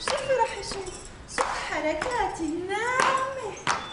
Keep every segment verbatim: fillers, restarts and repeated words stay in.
شوفي روحي شو شو حركاتي الناعمة.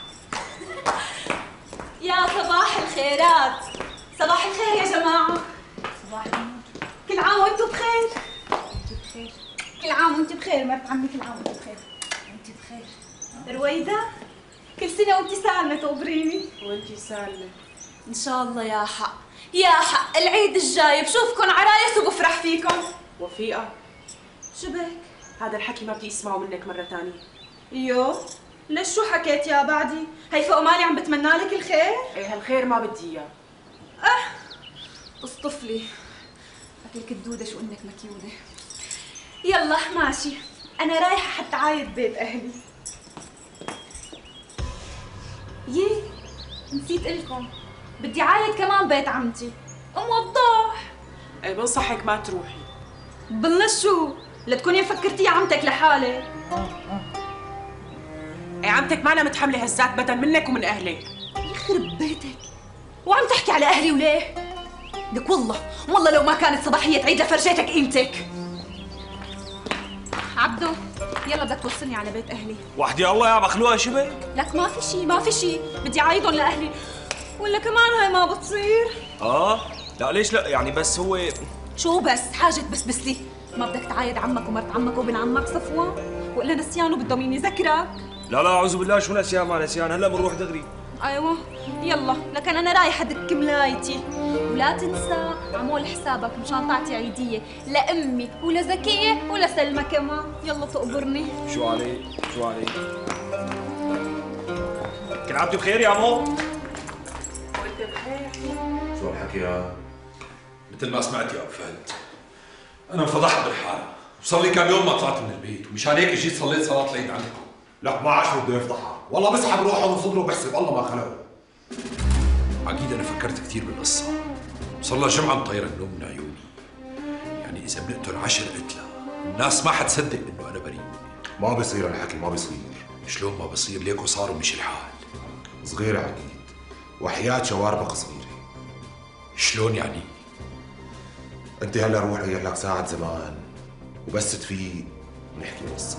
يا صباح الخيرات. صباح الخير يا جماعة. صباح النور. كل عام وانتم بخير. وانتم بخير. كل عام وانتم بخير مرت عمي. كل عام وانتم بخير. وانتم بخير. رويدة كل سنة وانتي سالمة تقبريني. وانتي سالمة ان شاء الله. يا حق يا حق العيد الجاي بشوفكن عرايس وبفرح فيكم. وفيقة شو بك؟ هذا الحكي ما بدي اسمعه منك مرة ثانية. يو ليش شو حكيت يا بعدي؟ هي فوق مالي عم بتمنى لك الخير؟ ايه هالخير ما بدي اياه. اه اصطفلي اكلك الدودة شو انك مكيونة. يلا ماشي انا رايحة حتى عايد بيت اهلي. يي نسيت لكم بدي عايد كمان بيت عمتي ام وضاح. ايه بنصحك ما تروحي. بالله شو؟ لتكوني مفكرتي عمتك لحالك. ايه عمتك معنا متحملة هالذات بدل منك ومن اهلك. يخرب بيتك وعم تحكي على اهلي وليه؟ لك والله والله لو ما كانت صباحية عيد لفرجيتك قيمتك. عبدو يلا بدك توصلني على بيت اهلي. وحدي الله يا مخلوقه شبك. لك ما في شيء ما في شيء بدي عايدهم لاهلي. ولا كمان هاي ما بتصير. اه لا ليش لا يعني بس هو شو بس حاجة تبسبس لي. ما بدك تعايد عمك ومرت عمك وابن عمك صفوان ولا نسيان وبدهم مين يذكرك. لا لا اعوذ بالله شو نسيان ما نسيان هلا بنروح دغري. ايوه يلا لكن انا رايحه ادك ملايتي. ولا تنسى عمول حسابك مشان تعطي عيديه لامي ولزكيه ولسلمى كمان. يلا تقبرني. شو عليك شو عليك. كل عام بخير يا عمو. وانت بخير. شو الحكي يا مثل ما سمعت يا ابو فهد، انا انفضحت بالحاله وصار لي كم يوم ما طلعت من البيت ومشان هيك جيت صليت صلاه العيد عندكم. لا ما عاد بده يفضحها، والله بسحب روحه من صدره وبحسب الله ما خلقه. اكيد انا فكرت كثير بالقصه، صار لها جمعه مطيره النوم من عيوني. يعني اذا بنقتل عشر قتلى الناس ما حتصدق انه انا بريء. ما بصير الحكي ما بصير. شلون ما بصير؟ ليكو صار ومشي الحال. صغيرة اكيد وحياة شواربك صغيرة. شلون يعني؟ انت هلا روح ريح لك ساعة زمان وبس تفيق ونحكي قصة.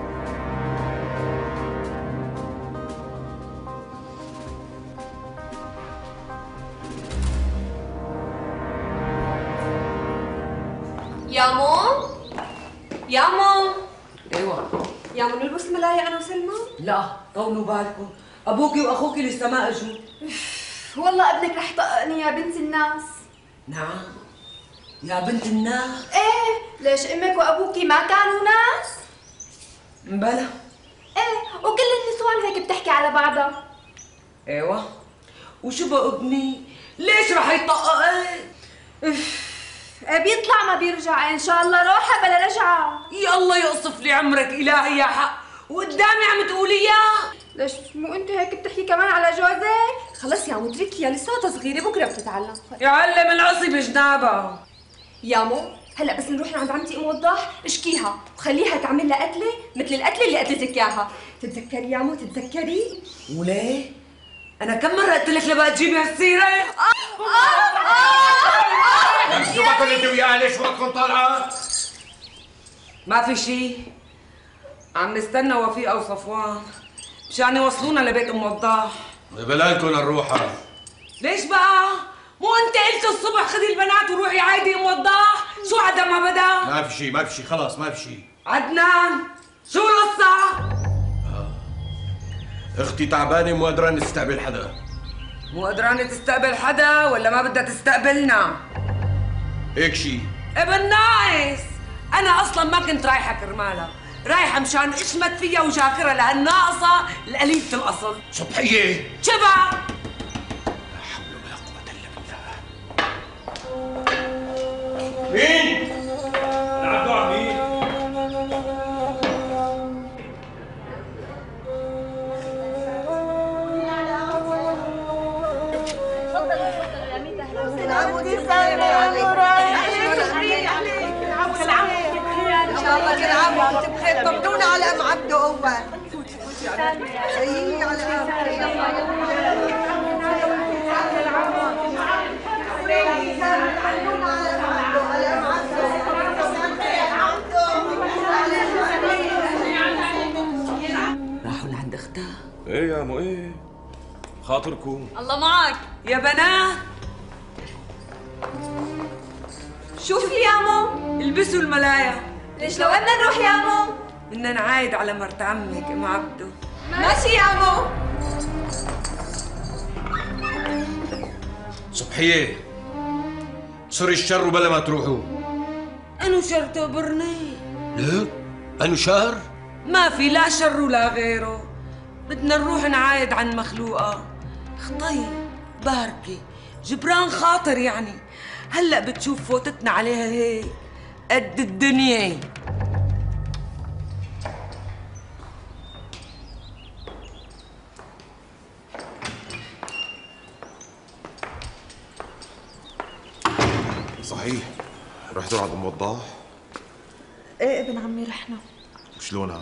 يا مو يا مو. ايوه يا مو نلبس الملاية انا وسلمى؟ لا طولوا بالكم، ابوكي واخوكي لسه ما اجوا. والله ابنك رح يطقني يا بنت الناس. نعم يا بنت الناس. ايه ليش امك وابوكي ما كانوا ناس؟ بلا. ايه وكل النسوان هيك بتحكي على بعضها. ايوه وشو بقى ابني؟ ليش رح يطقق؟ ايه بيطلع ما بيرجع ان شاء الله روحه بلا رجعه. يا الله يقصف لي عمرك الهي يا حق وقدامي عم تقولي اياه. ليش مو انت هيك بتحكي كمان على جوزك؟ خلص يا عمو اتركيها لساتها صغيره بكره بتتعلم. يعلم العصي بجنابها. يا مو هلا بس نروح لعند عمتي ام وضاح اشكيها وخليها تعمل لها قتله مثل القتله اللي قتلتك اياها. تتذكري يا مو تتذكري؟ وليه؟ انا كم مره قلت لك لبقى تجيبي هالسيره؟ شو بدكم انت وياها؟ ليش بدكم طالعة؟ ما في شيء، عم نستنى وفيقة وصفوان مشان يوصلونا لبيت ام وضاح. بلالكم الروحه. ليش بقى؟ مو انت قلت الصبح خذي البنات وروحي عايدي ام وضاح؟ شو عدا ما بدا؟ ما في شيء ما في شيء خلاص ما في شيء. عدنان شو القصة؟ آه. اختي تعبانه مو قادرة تستقبل حدا. مو قدرانة تستقبل حدا ولا ما بدها تستقبلنا؟ هيك شيء. ابن ناقص، أنا أصلاً ما كنت رايحة كرمالها، رايحة مشان اشمت فيها وجاكرها لهالناقصة القليلة الأصل. سطحية. شبع. لا حول ولا قوة إلا بالله. مين؟ العبدو عم مين؟ عمودي سلام ان شاء الله كل عام وانتم بخير. طمنونا على ام عبدو اول. شيي على ام ايه يا مو ايه خاطركم. الله معك يا بنات. شوفي يا مو، البسوا الملايا. ليش لو بدنا نروح يا مو؟ بدنا نعايد على مرت عمك ام عبدو. ماشي يا مو. صبحية صري الشر وبلا ما تروحوا. انو شر تقبرني؟ ليه؟ أنو شر؟ ما في لا شر ولا غيره. بدنا نروح نعايد عن مخلوقة. خطي باركي جبران خاطر يعني. هلأ بتشوف فوتتنا عليها هيك قد الدنيا. صحيح رحتوا عند ام وضاح؟ ايه ابن عمي رحنا. وشلونها؟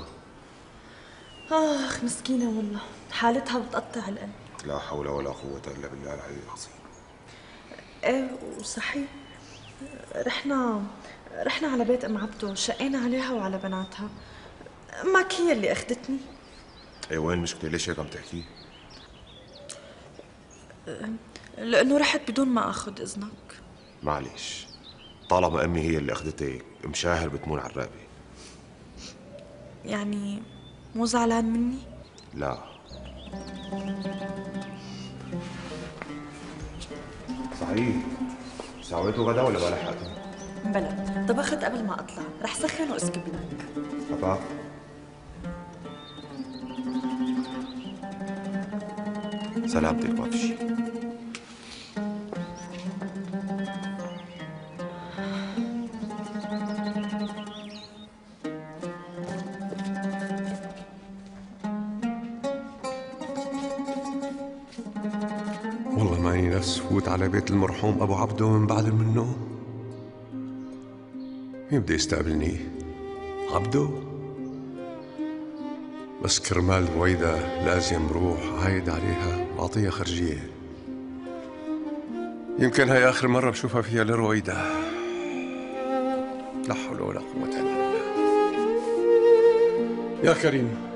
اخ مسكينة والله، حالتها بتقطع القلب. لا حول ولا قوة الا بالله العلي العظيم. ايه وصحيح رحنا رحنا على بيت ام عبدو، شقينا عليها وعلى بناتها. امك هي اللي اخذتني. ايه وين المشكلة؟ ليش هيك عم تحكي؟ لانه رحت بدون ما اخذ اذنك. معلش، طالما امي هي اللي اخذتك مشاهر بتمون على الرقبة. يعني مو زعلان مني؟ لا. صحيح سويتوا غدا ولا ما لحقتوا؟ بلا طبخت قبل ما اطلع، رح سخن واسكب لك. بابا سلامتك ما في شيء. والله ماني نفس فوت على بيت المرحوم ابو عبدو من بعد من النوم. مين بده يستقبلني؟ عبدو؟ بس كرمال رويدة لازم روح عايد عليها واعطيها خرجية. يمكن هاي اخر مرة بشوفها فيها لرويدة. لا حول ولا قوة الا بالله. يا كريم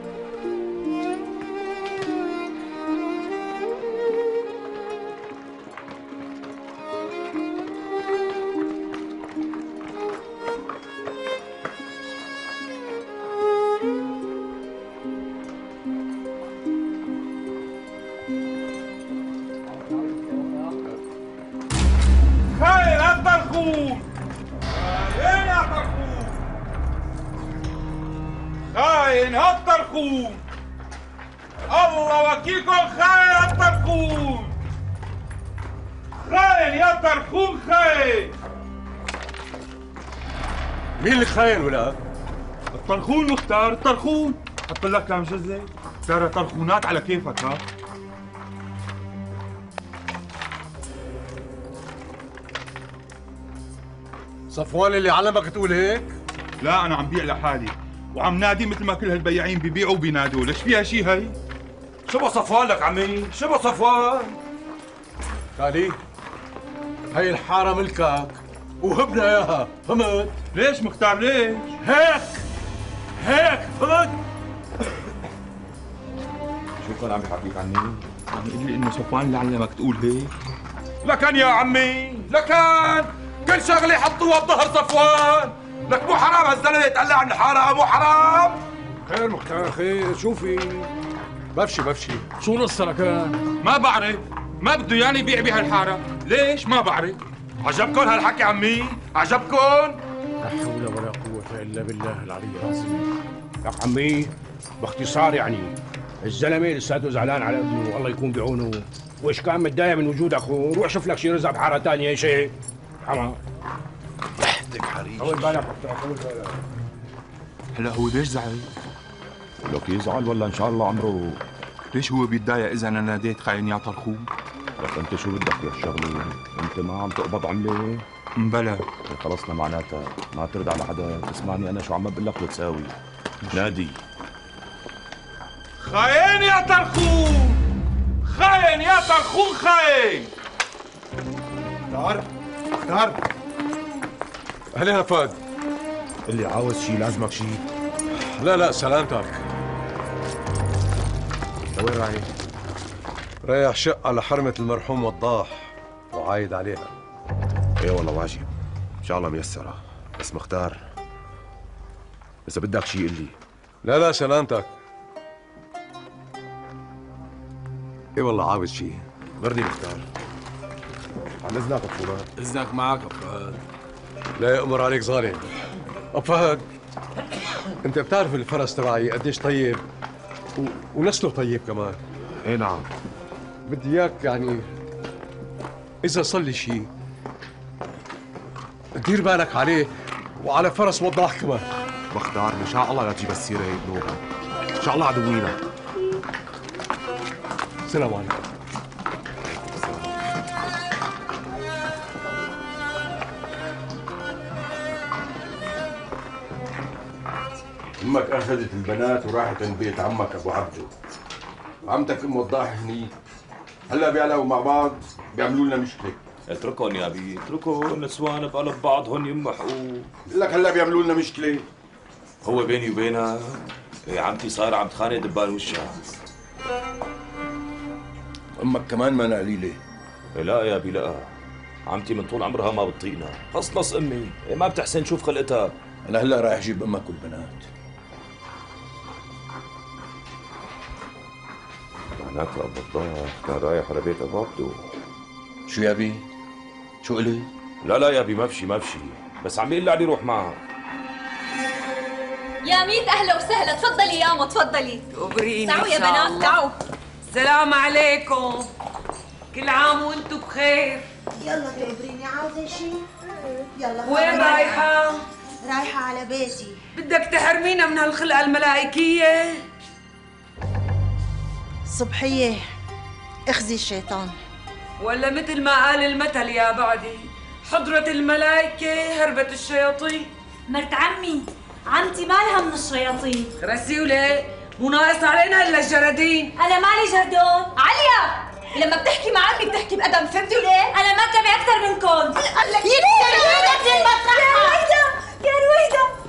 خاين هالطرخون. الله وكيلكم خاين هالطرخون. خاين يا طرخون خاين. مين اللي خاين ولا؟ الطرخون مختار الطرخون. حط لك كم جزء ترى طرخونات على كيفك. ها صفوان اللي علمك تقول هيك؟ لا انا عم بيع لحالي وعم نادي مثل ما كل هالبياعين بيبيعوا وبينادوا. ليش فيها شيء هي؟ شبه صفوان لك عمي، شبه صفوان. خالي هاي الحارة ملكك وهبنا اياها، فهمت؟ ليش مختار ليش؟ هيك هيك فهمت؟ شو كان عم بحكيك عني؟ عم يقول لي انه صفوان اللي علمك تقول هيك. لكن يا عمي لكن كل شغله حطوها بظهر صفوان. لك مو حرام هالزلمه يتقلع عن الحاره؟ مو حرام؟ خير مختار خير. شوفي بفشي بفشي شو القصة كان؟ ما بعرف، ما بده ياني يبيع بهالحاره. ليش؟ ما بعرف. عجبكم هالحكي عمي؟ عجبكم؟ لا حول ولا قوة إلا بالله العلي العظيم. لك عمي باختصار يعني الزلمة لساته زعلان على ابنه والله يكون بعونه، وإيش كان متضايق من وجودك وروح شوف لك شي رزق بحارة ثانية شيء. حما وحدك حريج. طول بالك طول بالك. هلا هو ليش زعل؟ لك يزعل ولا ان شاء الله عمره. ليش هو بيتضايق اذا انا ناديت خاين يا طرخون؟ لك انت شو بدك يا الشغله؟ انت ما عم تقبض عمله؟ مبلا خلصنا معناتها ما ترد على حدا. تسمعني انا شو عم بقول لك وتساوي. نادي خاين يا طرخون. خاين يا طرخون خاين. مختار مختار اهلا فهد. اللي عاوز شي لازمك شي؟ لا لا سلامتك. وين رايح؟ رايح شقة لحرمة المرحوم وضاح وعايد عليها. ايه والله واجب، ان شاء الله ميسرة، بس مختار اذا بدك شيء قل لي. لا لا سلامتك. ايه والله عاوز شيء. مرضي مختار. عن اذنك ابو فؤاد. اذنك معك ابو فهد. لا يأمر عليك ظالم. ابو فهد، انت بتعرف الفرس تبعي قديش طيب و... ونسله طيب كمان. ايه نعم. بدي اياك يعني اذا صار لي شيء دير بالك عليه وعلى فرس وضاح كمان. مختار ان شاء الله لا تجيب السيره هي بنوبه، ان شاء الله عدوينا. السلام عليكم. امك اخذت البنات وراحت عند بيت عمك ابو عبده. عمتك ام وضاح هني هلا بيعلقوا مع بعض بيعملوا لنا مشكله. اتركهم يا ابي، اتركهم، النسوان بقلب بعضهم يمحقوا. بقول لك هلا بيعملوا لنا مشكله. هو بيني وبينها يا عمتي صار عم تخانق دبان وشها. امك كمان ما قليله. لا يا ابي لا، عمتي من طول عمرها ما بتطيقنا، خصلص امي ما بتحسن شوف خلقتها. انا هلا رايح اجيب امك والبنات. معناته ابو وضاح كان رايح على بيت ابو عبده. شو يا ابي؟ شو قلت؟ لا لا يا ابي ما بشي ما بشي، بس عم بيقول لي علي روح معها. يا ميت اهلا وسهلا، تفضلي ياما تفضلي. تقبريني تعوا يا بنات تعوا. السلام عليكم، كل عام وانتم بخير. يلا تقبريني، عاوزة شيء؟ يلا. وين رايحة؟ رايحة على بيتي. بدك تحرمينا من هالخلقة الملائكية؟ صبحية اخزي الشيطان. ولا مثل ما قال المثل يا بعدي، حضرة الملائكة هربة الشياطين. مرت عمي، عمتي مالها من الشياطين. رسيولة مو ناقص علينا الا الجردين. انا مالي جردون. عليا لما بتحكي مع عمي بتحكي بأدب، فهمتوا ليه؟ انا ما تبعي اكثر منكم. قال لك يا رويدة يا رويدة يا رويدة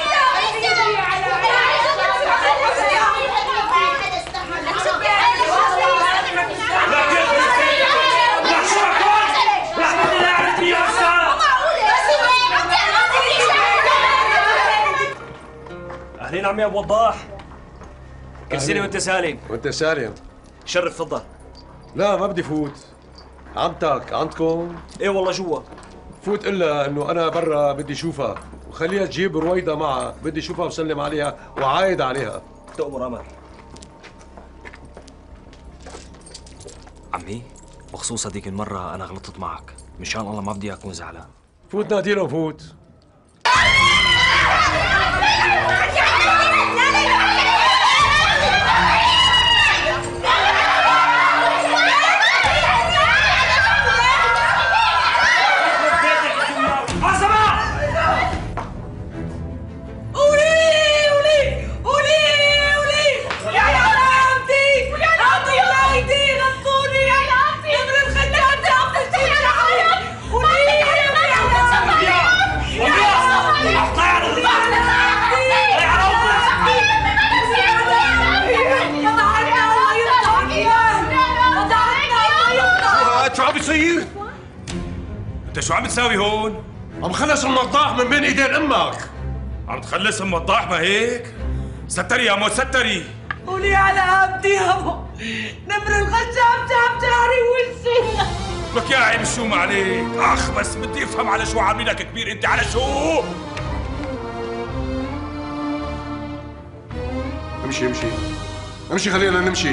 اهلين عمي ابو وضاح. كل سنه وانت سالم. وانت سالم. شرف تفضل. لا ما بدي فوت. عمتك عندكم؟ ايه والله جوا. فوت الا انه انا برا بدي اشوفها وخليها تجيب رويدة معها، بدي اشوفها وسلم عليها وعايد عليها. تؤمر امر. عمي بخصوص هذيك المره انا غلطت معك، مشان الله ما بدي اكون زعلان. فوت نادي لهم فوت. انت شو عم تساوي هون؟ عم خلص ام وضاح من بين ايدين امك. عم تخلص ام وضاح ما هيك؟ ستري يا مو ستري. قولي على ابدي يابا، نمر الغشام جاب جاري وشي. لك يا عيب شو ما عليك؟ اخ بس بدي افهم على شو عاملينك كبير انت، على شو؟ امشي امشي امشي خلينا نمشي.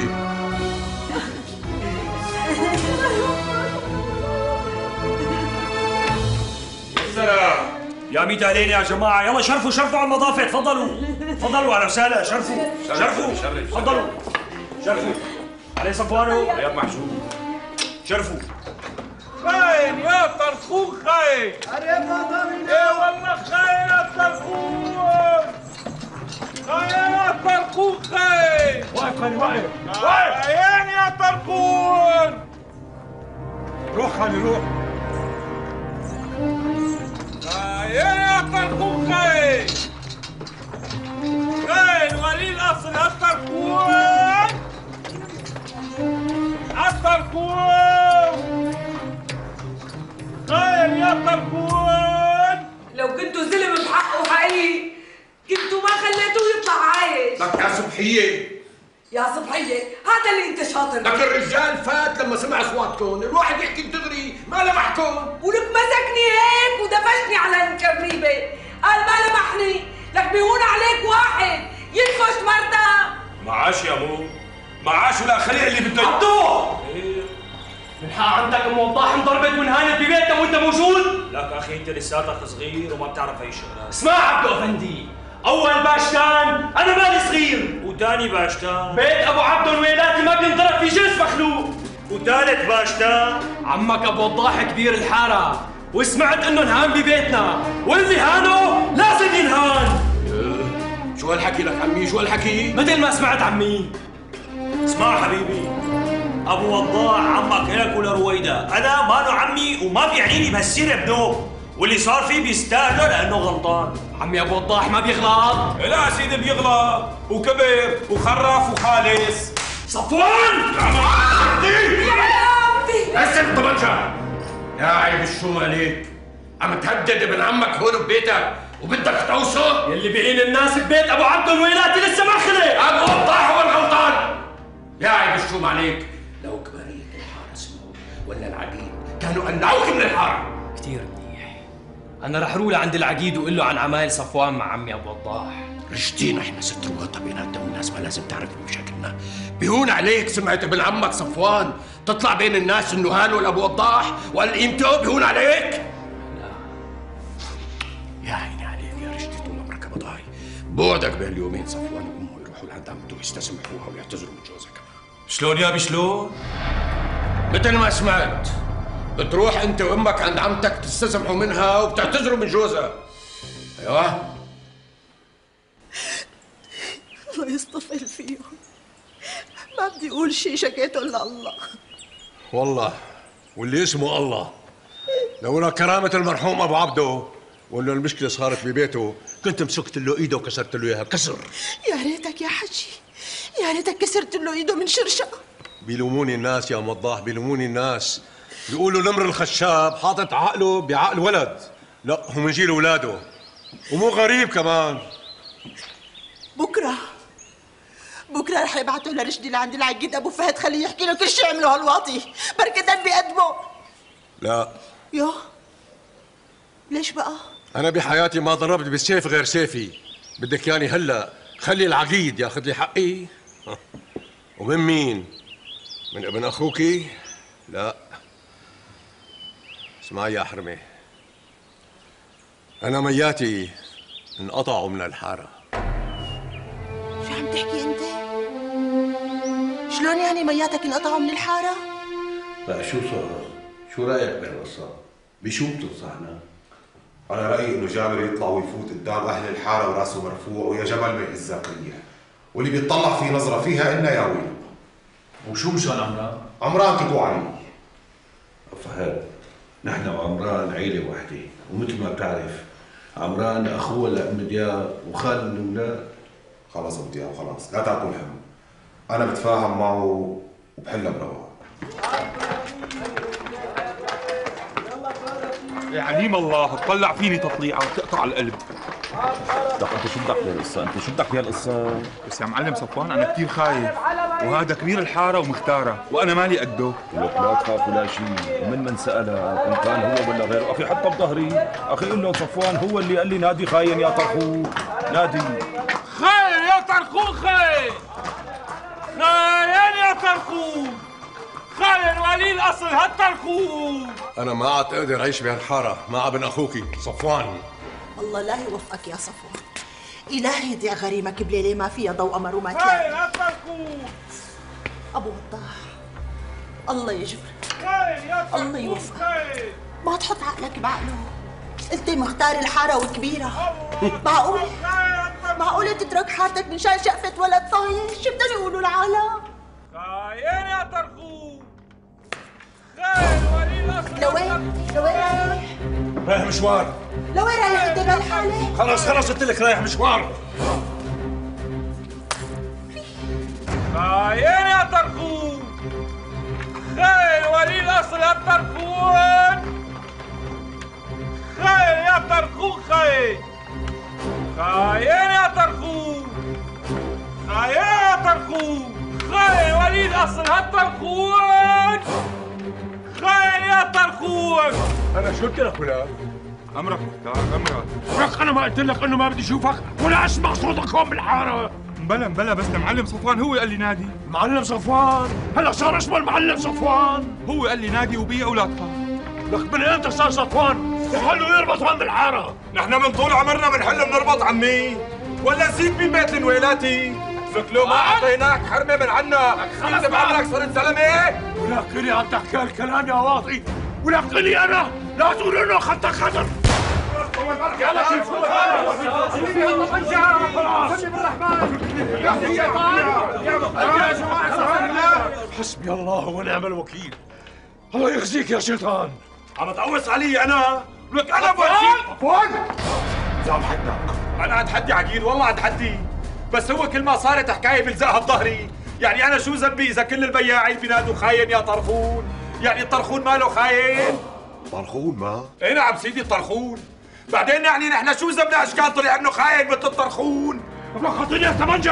السلام يا ميت علينا يا جماعه، يلا شرفوا شرفوا على النظافه، تفضلوا تفضلوا اهلا وسهلا، شرفوا شرفوا تفضلوا شرفوا علي صفوانو يا محجوب شرفوا. خاين يا طرخون خاين. ايه والله خاين يا طرخون. خاين يا طرخون خاين. واقف خالي واقف. خاين يا طرخون. روح خالي روح. خاين يا طرخون خاين. خاين ولي الاصل هالطرخون. طرخون خير يا طرخون. لو كنتوا زلم بحقه حقيقي كنتوا ما خليتوه يطلع عايش. لك يا صبحيه يا صبحيه هذا اللي انت شاطر لك الرجال فات لما سمع اصواتكم، الواحد يحكي دغري ما لمحكم. ولك مسكني هيك ودفشني على الكريبه، قال ما لمحني. لك بيهون عليك واحد ينفش مرته. معاش يا ابو معاش ولا خليع اللي بده عبدو من حق عندك ام وضاح انضربت وانهانت ببيتها وانت موجود؟ لك اخي انت لساتك صغير وما بتعرف اي شغلات. اسمع عبدو افندي، اول باشتان انا مالي صغير، وثاني باشتان بيت ابو عبدو الويلاتي ما بينضرب في جنس مخلوق، وثالث باشتان عمك ابو وضاح كبير الحاره، وسمعت انه انهان ببيتنا، واللي هانه لازم ينهان. شو هالحكي لك عمي؟ شو هالحكي؟ مثل ما سمعت عمي. اسمع حبيبي، ابو وضاح عمك هيك ولا رويدا، انا مانو عمي وما بيعنيني بهالسيره بنوب، واللي صار فيه بيستاهله لانه غلطان. عمي ابو وضاح ما بيغلط. لا سيدي بيغلط وكبر وخراف وخالص. صفوان يا عمي هسه الطبنجة يا عيب الشو عليك؟ عم تهدد ابن عمك هون ببيتك وبدك توصل؟ يلي بعين الناس ببيت ابو عبدو الويلاتي لسه ما خلق. ابو وضاح هو الغلطان. يا عيب الشوم عليك، لو كبارية الحارة سمعوا ولا العقيد كانوا قلعوك من الحارة. كثير منيح، انا رح روح لعند العقيد وقول له عن عمايل صفوان مع عمي ابو وضاح. رشدين احنا ست رواتها بيناتنا والناس ما لازم تعرف بمشاكلنا. بيهون عليك سمعت ابن عمك صفوان تطلع بين الناس انه هانوا لابو وضاح وقال قيمته، بيهون عليك؟ لا يا عيني عليك يا رشدي، طول عمرك بضاي. بوعدك بهاليومين صفوان وامه يروحوا لعند عمته يستسمحوها ويعتذروا من جوزها كمان. شلون يابي شلون؟ مثل ما سمعت بتروح انت وامك عند عمتك تستسمحوا منها وبتعتذروا من جوزها. ايوه الله يصطفل فيهم، ما بدي اقول شيء شكيته الا الله. والله واللي اسمه الله لولا كرامة المرحوم ابو عبده وانه المشكلة صارت ببيته كنت مسكت له ايده وكسرت له اياها كسر. يا ريتك يا حجي، يا ريتك كسرت له ايده من شرشة. بيلوموني الناس يا ام وضاح، بيلوموني الناس، بيقولوا نمر الخشاب حاطط عقله بعقل ولد، لا هو من جيل اولاده ومو غريب كمان. بكره بكره رح يبعثوا لرشدي لعند العقيد ابو فهد، خليه يحكي له كل شيء عمله هالواطي، بركة دم بقدمه. لا يو ليش بقى؟ انا بحياتي ما ضربت بالسيف غير سيفي، بدك ياني هلا خلي العقيد ياخذ لي حقي؟ ومن مين؟ من ابن اخوكي؟ لا اسمعي يا حرمه، انا مياتي انقطعوا من الحاره. شو عم تحكي انت؟ شلون يعني مياتك انقطعوا من الحاره؟ لا شو صار؟ شو رايك بهالقصه؟ بشو بتنصحنا؟ انا رايي انه جابر يطلع ويفوت قدام اهل الحاره وراسه مرفوع ويا جبل ما يهزك ريح، واللي بيطلع في نظره فيها إلنا يا ويل. وشو مشان عمران؟ عمران تقو علي. فهد نحن وعمران عيله وحده، ومثل ما بتعرف عمران اخوه لام دياب وخال الاولاد. خلص ابو دياب خلاص لا تعطوا الهم، انا بتفاهم معه وبحلها برواق. يا عليم الله تطلع فيني تطليعه وتقطع القلب. لك انت شو بدك بهالقصه؟ انت شو بدك بهالقصه؟ بس يا معلم صفوان انا كثير خايف، وهذا كبير الحاره ومختاره وانا مالي قده. لك لا تخاف ولا شيء، ومن من سالك ان كان هو ولا غيره، اخي حتى بظهري، اخي قل له صفوان هو اللي قال لي نادي خاين يا طرخون، نادي خاين يا طرخون، خاين خاين يا طرخون، خاين ولي الاصل هالطرخون. انا ما عاد اقدر اعيش بهالحاره مع ابن اخوكي صفوان. الله لا يوفقك يا صفوان، إلهي يضيع غريمك بليلة ما فيها ضوء قمر وما خاين تلاقي. يا طرخون. أبو وضاح الله يجبرك، خاين يا طرخون، الله يوفقك، ما تحط عقلك بعقله. انت مختار الحاره وكبيره، معقول معقول تترك حارتك من شان شقفه ولد طايش؟ شو بدهم يقولوا العالم؟ خاين يا طرخون، خاين ولي الاصل. لوين لوين رايح؟ رايح مشوار. لوين رايح انت بهالحاله؟ خلص خلص قلت لك رايح مشوار. خاين يا طرخون، خاين اصل هالطرخون؟ خاين يا طرخون، خاين خاين يا طرخون، خاين يا طرخون، خاين وليد اصل هالطرخون، خاين يا طرخون. انا شو قلت لك ولا؟ امرك مختار، امرك. لك انا ما قلت لك انه ما بدي اشوفك ولا اسمع صوتك هون بالحاره. بلا بلا بس المعلم صفوان هو قال لي نادي. المعلم صفوان؟ هلا صار اسمه المعلم صفوان؟ هو قال لي نادي وبيع ولا تخاف. لك من امتى صار صفوان؟ وحلو يربط هون بالحاره. نحن من طول عمرنا بنحل بنربط عمي، ولا نسيت مين بيت الويلاتي؟ لك لو ما اعطيناك حرمه من عنا كنت بعملك صرت زلمه؟ ولكني عم تحكي هالكلام يا واطي، ولكني انا لا تقول انه اخذتك خطر. حسبي الله ونعم الوكيل. الله يخزيك يا شيطان. عم تقوص علي انا؟ لك انا بوكيل. فون زعم حدك. انا اتحدي عقيل، والله اتحدي، بس هو كل ما صارت حكايه بلزقها بظهري. يعني انا شو ذنبي اذا كل البياعين بينادوا خاين يا طرخون؟ يعني الطرخون ماله خاين؟ طرخون ما؟ اي نعم سيدي الطرخون. بعدين يعني نحن شو ذنبنا اشكال طلع انه خاين مثل الطرخون؟ الله خاطيني يا تمنجة.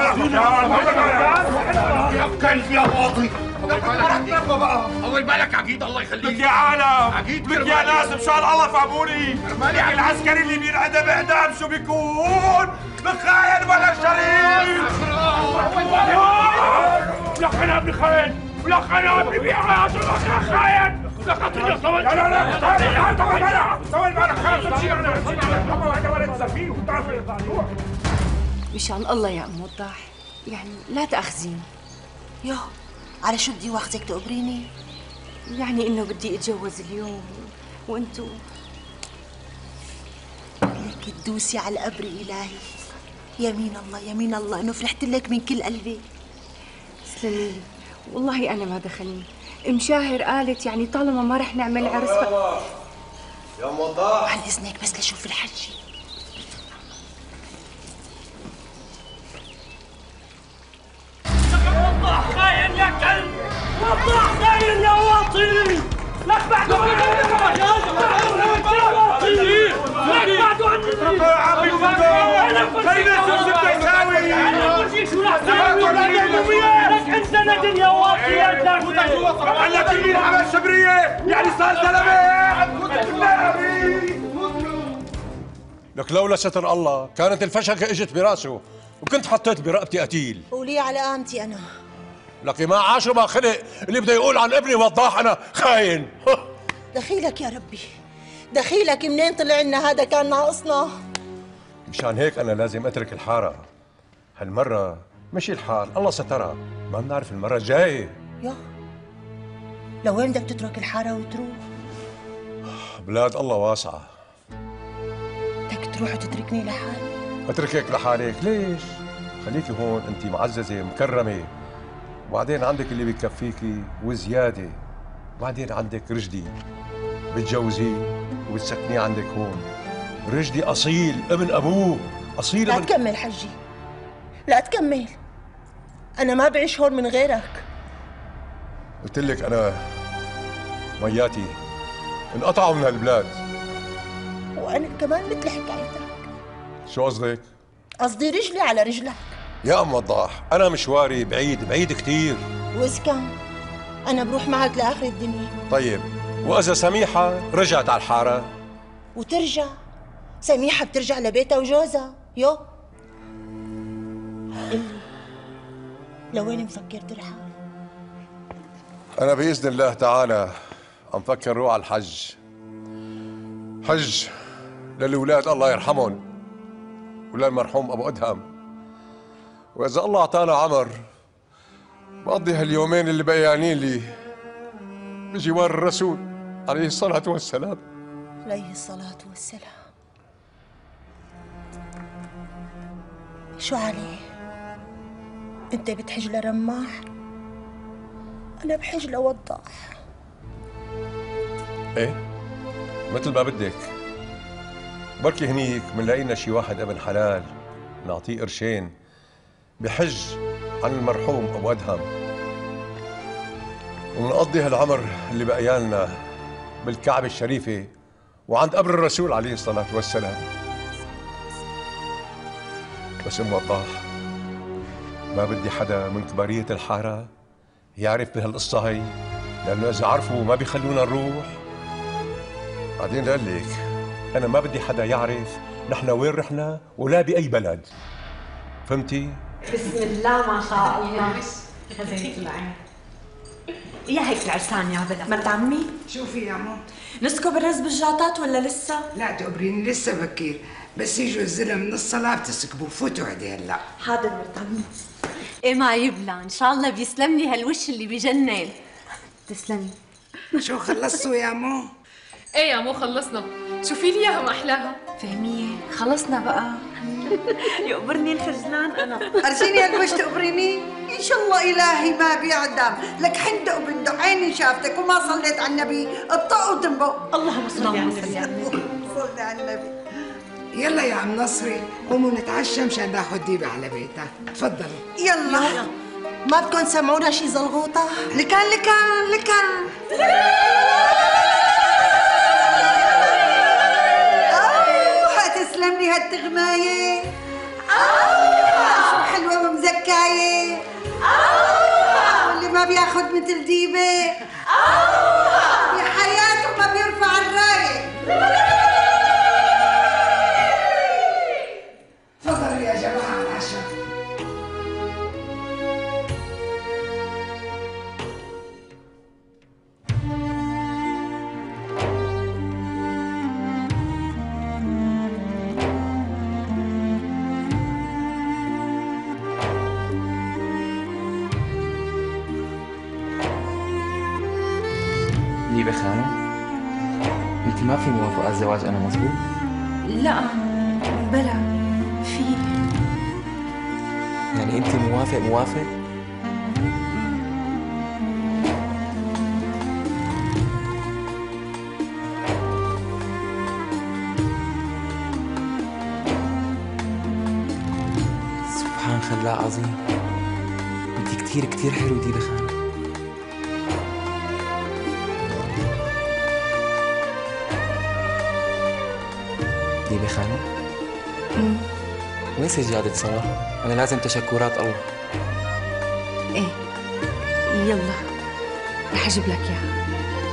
يا كلب يا واطي. أول بالك عقيد الله يخليك. لك يا عالم، لك يا ناس مشان الله فهموني، لك العسكري اللي بينعدم اعدام شو بيكون؟ لك خاين ولا شريف؟ لك أنا ابن خاين، ولك أنا ابن بيعة، لك أنا خاين، لك أعطيني الصوت. لا لا لا لا طول بالك، طول بالك خلاص امشي أنا، هذا ولد سفيه وتعرف روح. مشان الله يا ام وضاح، يعني لا تاخذيني. يو على شو بدي واخذك تقبريني؟ يعني انه بدي اتجوز اليوم وانتو لك تدوسي على القبر الهي. يمين الله يمين الله انه فرحت لك من كل قلبي. تسلمي لي، والله انا ما دخلني. مشاهر قالت يعني طالما ما رح نعمل عرس ف... يا ام وضاح عن اذنك بس لشوف الحجي. وضاح خاين يا كلب، وضاح خاين يا واطي. لك بعدوا عني يا واطي، لك بعدوا عني يا عمي. انا خلينا نشوف شو بدك تساوي. انا بقول شو رح تساوي. لك انت ندم يا واطي يا كلب. هلا كل عمل شبريه يعني صار زلمه. لك لولا ستر الله كانت الفشخه اجت براسه وكنت حطيت برقبتي قتيل. قولي على قامتي انا. لك ما عاش وما خلق اللي بده يقول عن ابني وضاح انا خاين. دخيلك يا ربي، دخيلك منين طلع لنا هذا كان ناقصنا. مشان هيك انا لازم اترك الحاره. هالمره مشي الحال الله سترها، ما بنعرف المره الجايه. يا لوين بدك تترك الحاره وتروح؟ بلاد الله واسعه. بدك تروح وتتركني لحالي؟ اتركك لحالك ليش؟ خليكي هون انت معززه مكرمه، وبعدين عندك اللي بيكفيكي وزياده، وبعدين عندك رشدي بتجوزيه وبتسكنيه عندك هون. رشدي اصيل ابن ابوه، اصيل لا ابن... تكمل حجي، لا تكمل، انا ما بعيش هون من غيرك. قلت لك انا مياتي انقطعوا من هالبلاد. وانا كمان مثل حكايتك. شو قصدك؟ قصدي رجلي على رجلك. يا ام وضاح انا مشواري بعيد بعيد كثير. واذا كان انا بروح معك لاخر الدنيا. طيب واذا سميحه رجعت على الحاره؟ وترجع سميحه بترجع لبيتها وجوزها. يو قلي لوين مفكر ترحل؟ انا باذن الله تعالى عم فكر روح على الحج. حج للولاد الله يرحمهم وللمرحوم ابو ادهم، واذا الله اعطانا عمر بقضي هاليومين اللي بقيانين لي بجوار الرسول عليه الصلاه والسلام. عليه الصلاه والسلام. شو عليه؟ انت بتحج لرماح، انا بحج لوضاح. ايه مثل ما بدك. بركي هنيك بنلاقي لنا شي واحد ابن حلال نعطيه قرشين بحج عن المرحوم ابو ادهم. ونقضي هالعمر اللي بقيالنا بالكعبة الشريفة وعند قبر الرسول عليه الصلاة والسلام. بس ام وضاح، ما بدي حدا من كبارية الحارة يعرف بهالقصة هي، لأنه إذا عرفوا ما بيخلونا نروح. بعدين قال لك أنا ما بدي حدا يعرف نحن وين رحنا ولا بأي بلد، فهمتي؟ بسم الله ما شاء الله. خذيت العين. يا هيك العرسان يا بلا مرت عمي. شوفي يا ماما، نسكب الرز بالجاطات ولا لسه؟ لا تقبريني لسه بكير، بس يجوا الزلم من الصلاة بتسكبوا، فوتوا عدي هلا. حاضر مرت عمي. ايه ما يبلى، ان شاء الله بيسلم لي هالوش اللي بجنن. تسلمي. شو خلصتوا يا مو؟ ايه يا مو خلصنا، شوفي لي اياها ما احلاها. فهميه خلصنا بقى. يقبرني الخجلان انا. ارجيني هالوش تقبريني؟ ان شاء الله الهي ما بيعدم، لك حندق وبندق، عيني شافتك وما صليت على النبي، اطق وتنبق. اللهم صل على النبي. صلي على النبي. يلا يا عم نصري، قوموا نتعشى مشان ناخذ ديبه على بيتها، تفضلوا. يلا. ما بدكم تسمعونا شي زلغوطه؟ لكان لكان لكان. تسلم لي هالتغمايه. شو حلوه ومزكايه. واللي ما بياخذ مثل ديبه بحياته ما بيرفع الرايه. تفضلوا يا جماعه على العشاء. ديبة خانم، انت ما في موافقة على الزواج انا مزبوط؟ لا بلا في. يعني انت موافق موافق؟ سبحان خلاق عظيم، انت كتير كتير حلو ديبة خانم. ديبة خانم؟ امم وين سجادة صلاة؟ أنا لازم تشكرات الله. ايه يلا رح اجيب لك اياها.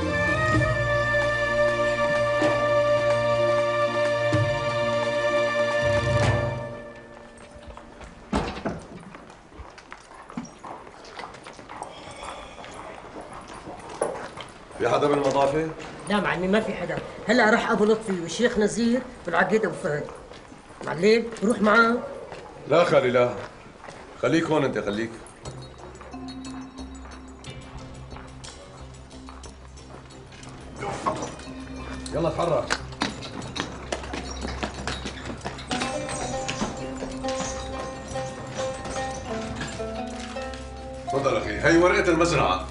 في حدا بالمضافة؟ لا معلمي ما في حدا، هلا راح ابو لطفي والشيخ نزير والعقيد ابو فهد. معلم روح معاه. لا خالي لا، خليك هون انت خليك. يلا اتحرك. تفضل اخي، هي ورقة المزرعة.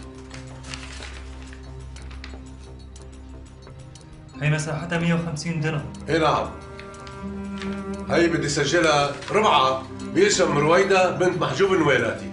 هي مساحتها مية وخمسين دنم. اي نعم. هي بدي سجلها ربعة باسم رويدة بنت محجوب النويلاتي.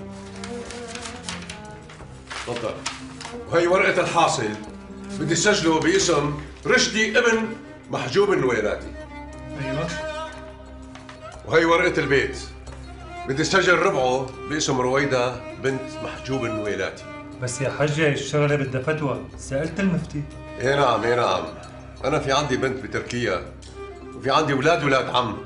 تفضل. وهي ورقة الحاصل بدي سجله باسم رشدي ابن محجوب النويلاتي. ايوه. وهي ورقة البيت بدي سجل ربعه باسم رويدة بنت محجوب النويلاتي. بس يا حجة الشغلة بدها فتوى، سألت المفتي. ايه نعم ايه نعم. أنا في عندي بنت بتركيا وفي عندي أولاد ولاد عم.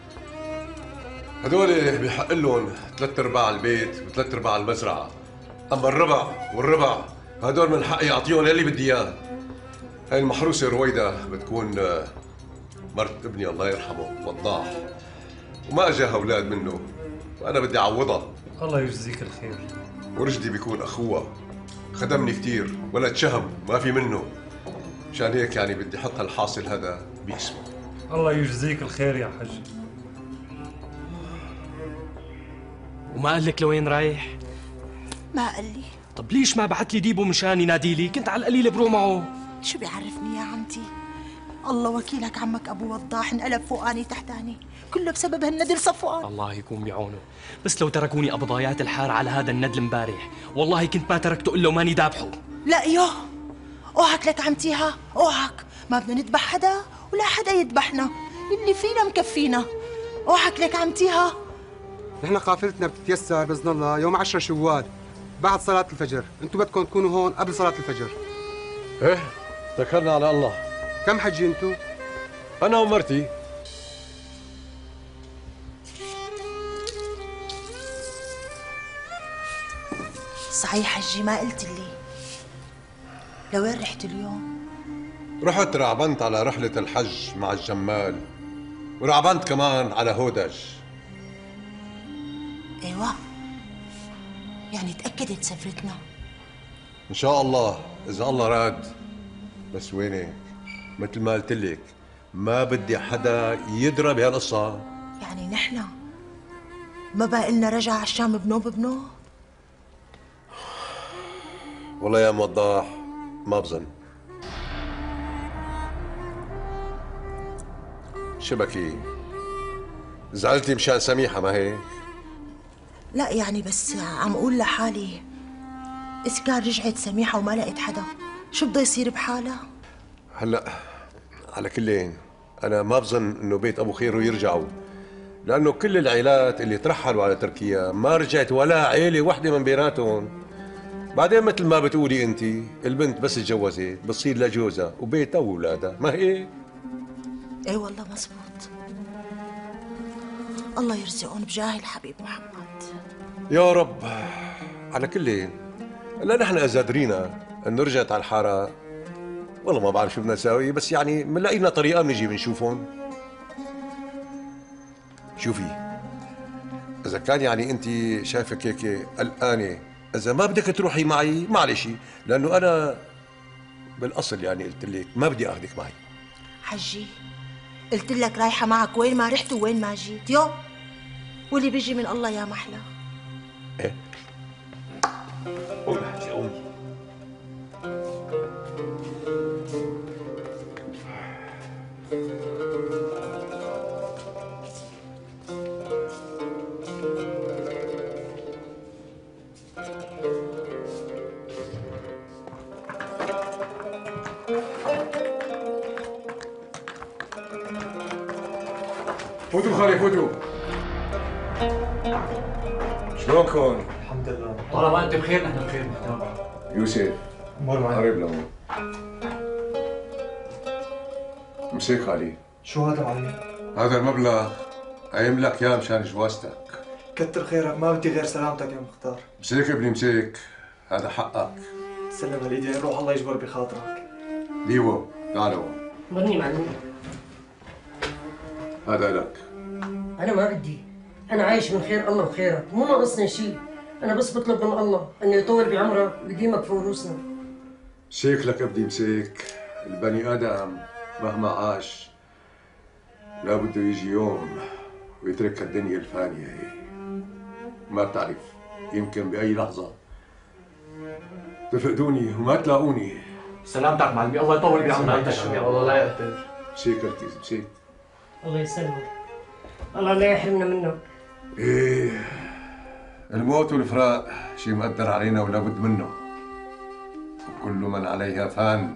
هدول بحق لهم ثلاث أرباع البيت وثلاث أرباع المزرعة. أما الربع والربع هدول من حقي أعطيهم يلي بدي إياه. هاي المحروسة رويدة بتكون مرت ابني الله يرحمه وضاح، وما أجاها أولاد منه وأنا بدي أعوضها. الله يجزيك الخير. ورشدي بيكون أخوها، خدمني كثير، ولد شهم ما في منه، مشان هيك يعني بدي احط هالحاصل هذا باسمه. الله يجزيك الخير يا حج. وما قال لك لوين رايح؟ ما قال لي. طب ليش ما بعت لي ديبو مشان ينادي لي؟ كنت على القليل بروح معه. شو بيعرفني يا عمتي؟ الله وكيلك عمك ابو وضاح انقلب فوقاني تحتاني، كله بسبب هالندل صفوان. الله يكون بعونه، بس لو تركوني قبضايات الحاره على هذا الندل امبارح والله كنت ما تركته الا وماني ذابحه. لا يوه، اوعك لك عمتيها، اوعك، ما بدنا نذبح حدا ولا حدا يذبحنا، اللي فينا مكفينا، اوعك لك عمتيها. نحن قافلتنا بتتيسر باذن الله يوم عشرة شوال بعد صلاة الفجر، انتم بدكم تكونوا هون قبل صلاة الفجر. ايه اتكلنا على الله. كم حجي انتم؟ انا ومرتي. صحيح حجي ما قلت لي لوين رحت اليوم؟ رحت رعبنت على رحلة الحج مع الجمال، ورعبنت كمان على هودج. ايوه، يعني تأكدت سفرتنا. ان شاء الله اذا الله راد، بس وينك؟ مثل ما قلت لك ما بدي حدا يدرى بهالقصة. يعني نحن ما بقى لنا رجع على الشام بنوب بنوب؟ والله يا موضاح ما بظن. شبكي زعلتي مشان سميحة ما هيك؟ لا يعني بس عم اقول لحالي اذا كان رجعت سميحة وما لقيت حدا شو بده يصير بحالها؟ هلا على كلين انا ما بظن انه بيت ابو خير يرجعوا، لانه كل العائلات اللي ترحلوا على تركيا ما رجعت ولا عيلة وحدة من بيناتهم. بعدين مثل ما بتقولي انت، البنت بس تجوزت بتصير لجوزها وبيتها واولادها، ما هيك؟ ايه والله مزبوط. الله يرزقهم بجاه الحبيب محمد يا رب. على كلين هلا نحن اذا درينا انه رجعت على الحاره والله ما بعرف شو بدنا نساوي، بس يعني بنلاقي لنا طريقه بنجي بنشوفهم. شوفي اذا كان يعني انت شايفك هيك قلقانه، اذا ما بدك تروحي معي معلش، لانه انا بالاصل يعني قلت لك ما بدي اخذك معي. حجي قلت لك رايحه معك، وين ما رحت وين ما جيت، يو واللي بيجي من الله يا محلى. ايه قومي حجي قومي. فوتوا خالي فوتوا. شلونكم؟ الحمد لله. والله ما انت بخير، نحن بخير. يوسف قريب لهون. مسيك خالي. شو هذا معلمي؟ هذا المبلغ قايم لك اياه مشان جوازتك. كتر خيرك، ما بدي غير سلامتك يا مختار. مسيك ابني مسيك، هذا حقك. تسلم هالايدين، روح الله يجبر بخاطرك. ديوو تعال هون. ضلني معلمي. هذا لك. أنا ما بدي، أنا عايش من خير الله وخيرك، مو ناقصني شيء، أنا بس بطلب من الله إنه يطول بعمرك ويديمك في ورثنا. مسيك لك ابني مسيك، البني آدم مهما عاش لا بده يجي يوم ويترك الدنيا الفانية هي. ما بتعرف يمكن بأي لحظة تفقدوني وما تلاقوني. سلامتك معلمي، الله يطول بعمرك. الله لا يقتل. مسيك ركيز مسيك. الله يسلمك، الله لا يحرمنا منك. ايه الموت والفراق شيء مقدر علينا ولا بد منه، وكل من عليها فان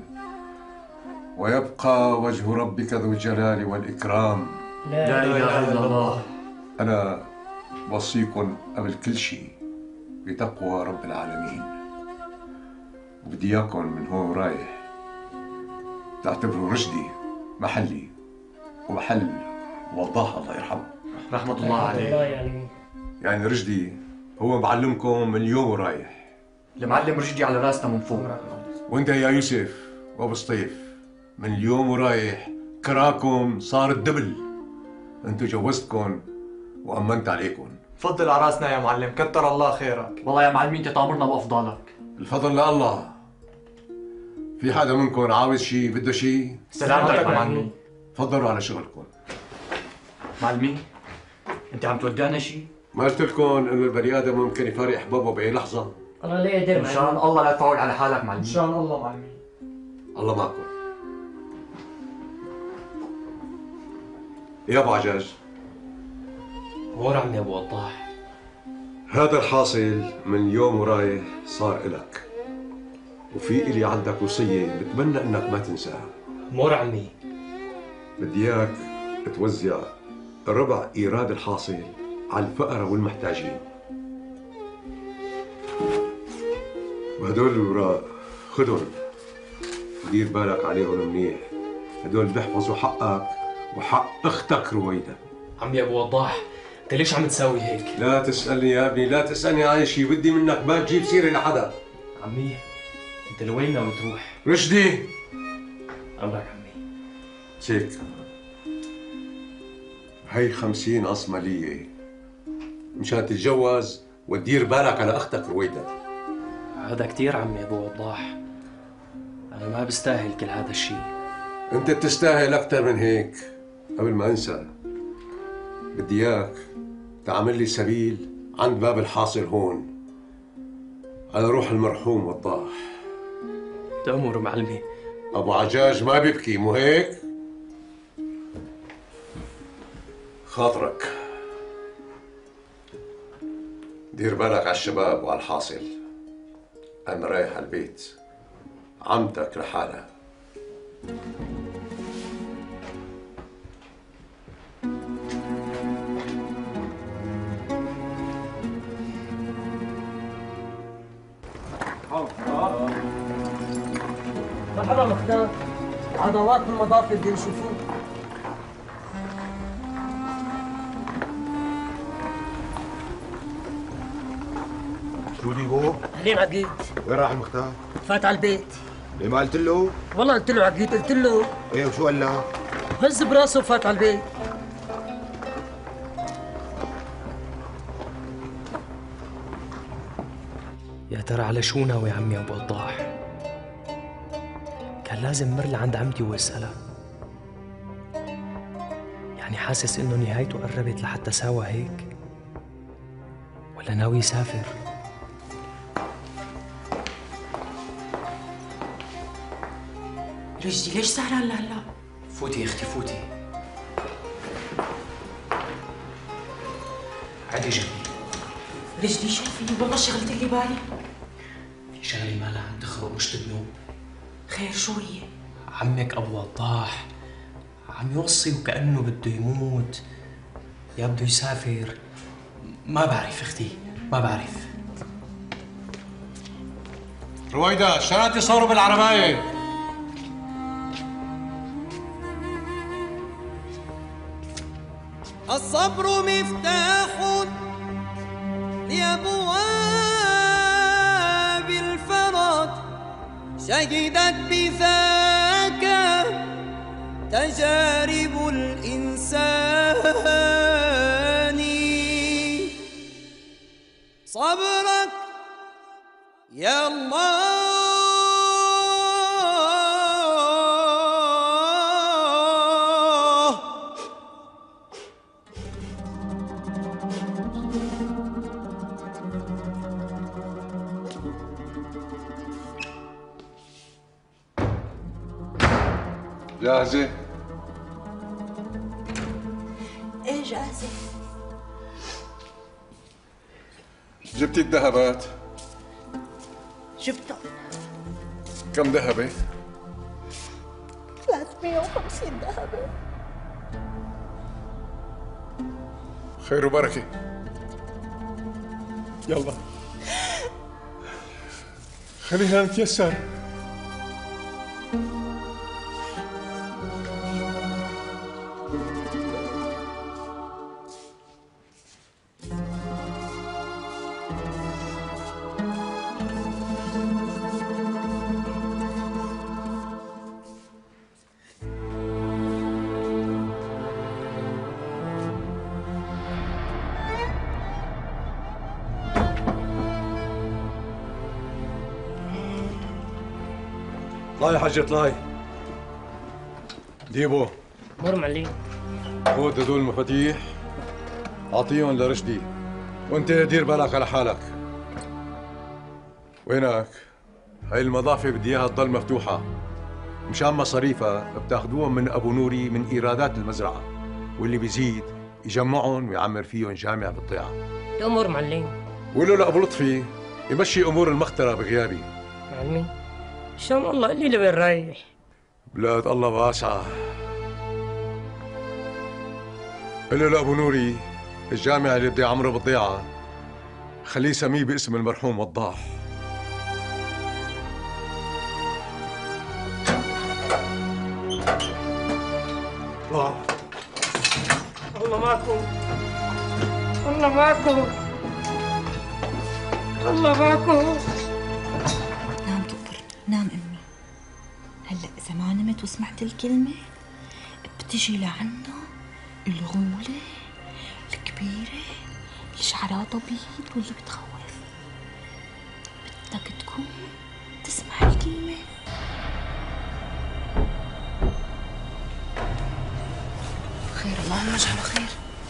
ويبقى وجه ربك ذو الجلال والإكرام. لا إله إلا الله. أنا بوصيكم قبل كل شيء بتقوى رب العالمين، وبدي إياكم من هون رايح تعتبروا رشدي محلي ومحل وضاح الله يرحمه رحمة الله عليه. يعني رشدي هو معلمكم من اليوم ورايح. المعلم رشدي على راسنا من فوق. وانت يا يوسف وابو سطيف من اليوم ورايح كراكم صار الدبل، انتو جوزتكم وامنت عليكم. فضل على راسنا يا معلم، كتر الله خيرك. والله يا معلمي انت تامرنا بافضالك. الفضل لله. في حدا منكم عاوز شيء بده شيء؟ سلامتك يا معلمي. تفضلوا على شغلكم. معلمي انت عم تودعنا شيء؟ ما قلت لكم انه البني ادم ممكن يفارق احبابه باي لحظه؟ الله لا يقدر. ان شاء الله لا تفول على حالك معلمي. ان شاء الله معلمي. الله معكم. يا ابو عجاج. مور عمي ابو وضاح. هذا الحاصل من اليوم ورايح صار إلك، وفي إلي عندك وصية بتمنى إنك ما تنساها. مور عمي. بدي إياك توزع ربع إيراد الحاصل على الفقراء والمحتاجين، وهدول الأوراق خدهم ودير بالك عليهم منيح، هدول بيحفظوا حقك وحق أختك رويدا. عمي أبو وضاح، أنت ليش عم تساوي هيك؟ لا تسألني يا ابني، لا تسألني عن شيء، بدي منك ما تجيب سيرة لحدا. عمي، أنت لوين ناوي تروح؟ رشدي. أمرك عمي. شيك. هي خمسين قصمة لي مشان تتجوز وتدير بالك على أختك رويدا. هذا كتير عمي أبو وضاح، أنا ما بستاهل كل هذا الشيء. أنت بتستاهل أكثر من هيك. قبل ما أنسى، بدي إياك تعمل لي سبيل عند باب الحاصل هون على روح المرحوم وضاح. تأمر معلمي. أبو عجاج ما بيبكي، مو هيك؟ خاطرك. دير بالك على الشباب وعلى الحاصل. أنا رايح على البيت، عمتك لحالها. مرحبا مختار، عضوات من المضافة بدي يشوفوك. شو ديبو؟ اهلين عقيد. وين راح المختار؟ فات على البيت. ليه ما قلت له؟ والله قلت له عقيد، قلت له. ايه وشو قال لك؟ هز براسه وفات على البيت. يا ترى على شو ناوي عمي ابو وضاح؟ كان لازم مر لعند عمتي واسالها. يعني حاسس انه نهايته قربت لحتى ساوى هيك؟ ولا ناوي يسافر؟ رشدي ليش سهران لهلا؟ فوتي يا اختي فوتي. عادي جنبي. رشدي شوفي والله شغلت لي بالي. في شغلة ما لها عم تخرب مش تبنو. خير شو هي؟ عمك ابو وضاح عم يوصي وكأنه بده يموت، يا بده يسافر، ما بعرف اختي، ما بعرف. رويدا شراتي صوروا بالعرباية. الصبر مفتاح لأبواب الفرج، شهدت بذاك تجارب الإنسان. صبرك يا الله. جاهزة؟ ايه جاهزة. جبتي الذهبات؟ جبتهم. كم ذهبة؟ ثلاثمية وخمسين ذهبة. خير وبركة. يلا خلينا نتيسر. اطلعي يا حاج اطلعي. ديبو مر معلم. خذ هدول المفاتيح اعطيهم لرشدي، وانت دير بالك على حالك. وينك؟ هاي المضافة بدي اياها تضل مفتوحة مشان مصاريفها بتاخذوهم من ابو نوري من ايرادات المزرعة. واللي بيزيد يجمعهم ويعمر فيهم جامع بالضيعة. تأمر معلم. وقولوا لأبو لطفي يمشي أمور المخترة بغيابي. معلمي إن شاء الله قل لي لوين رايح. بلاد الله واسعة. قل له لأبو نوري الجامع اللي بدي أعمره بالضيعة خليه سميه باسم المرحوم وضاح. الله الله معكم، الله معكم، الله معكم. نام دكتور نام امي. هلا اذا ما نمت وسمعت الكلمه بتجي لعنده الغوله الكبيره اللي شعرها طبيب واللي بتخوف. بدك تكون تسمع الكلمه. خير اللهم اجعله خير.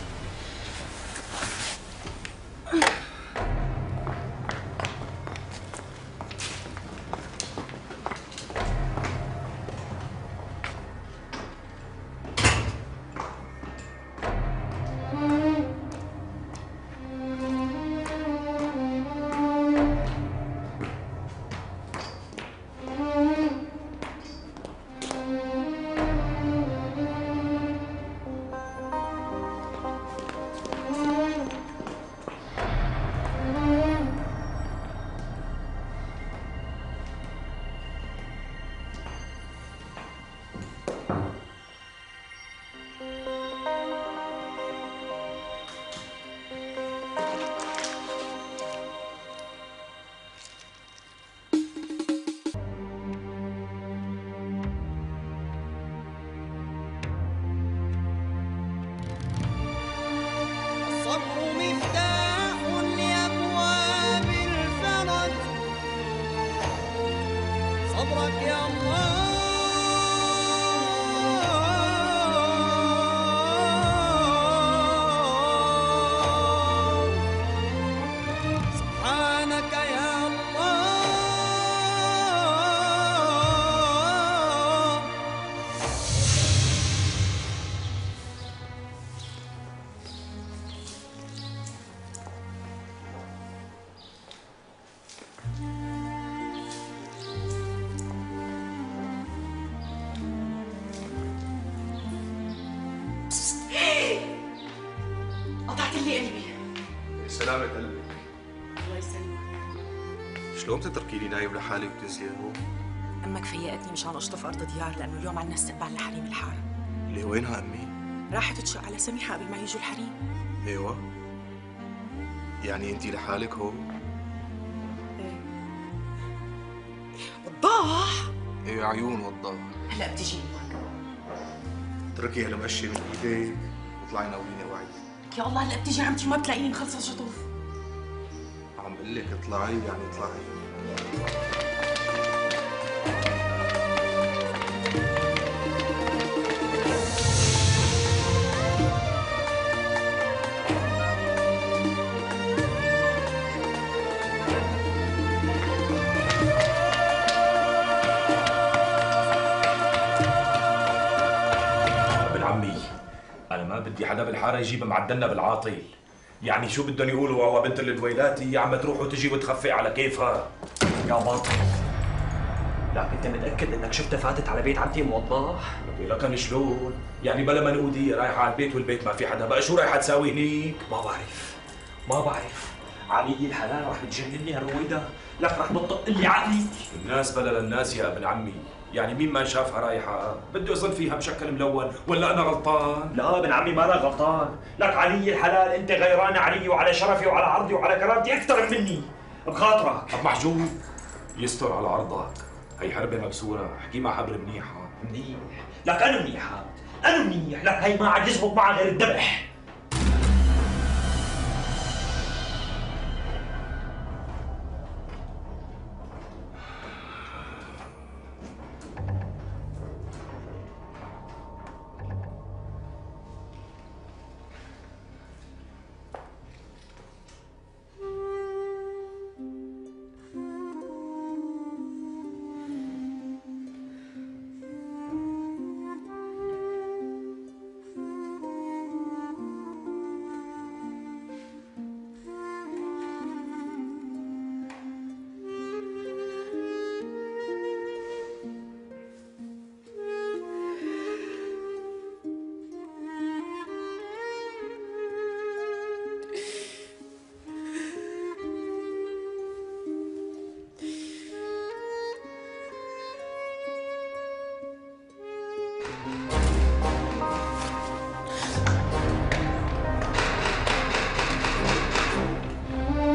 سلامة قلبك. الله يسلمك. شلون بتتركي لي نايم لحالي وتنزلي هون؟ امك فيقتني مشان اشطف ارض ديار لانه اليوم عندنا استقبال لحريم الحاره. اللي وينها امي؟ راحت تشق على سميحه قبل ما يجوا الحريم. ايوه. يعني انتي لحالك هون؟ ايه. وضاح؟ ايه عيون وضاح. هلا بتجي امك. اتركي هالمقشة من ايديك وطلعي ناوليني وعي. يا الله هلا بتجي عمتي ما بتلاقيني مخلصه شطوف. عم بقول لك اطلعي يعني اطلعي. ابن عمي انا ما بدي حدا بالحاره يجيب معدلنا بالعاطل. يعني شو بدهم يقولوا وهو بنت الدويلاتي عم تروح وتجي وتخفي على كيفها. يا باطل، لك انت متاكد انك شفتها فاتت على بيت عمتي ام وضاح؟ لكن شلون؟ يعني بلا منقوديه رايحه على البيت والبيت ما في حدا، بقى شو رايحه تساوي هنيك؟ ما بعرف ما بعرف علي الحلال رح بتجنني هالرويدة، لك رح بتطق لي عقلي. الناس بلا للناس يا ابن عمي، يعني مين ما شافها رايحه بده يظن فيها مشكل ملون، ولا انا غلطان؟ لا ابن عمي ما انا غلطان، لك علي الحلال انت غيران علي وعلى شرفي وعلى عرضي وعلى كرامتي اكثر مني بخاطرك. طب محجوب يستر على عرضك، هي حربه مكسوره، احكي مع حبر منيحه. منيح، لك انا منيحه، انا منيح، لك هي ما عاد يزبط معها غير الذبح.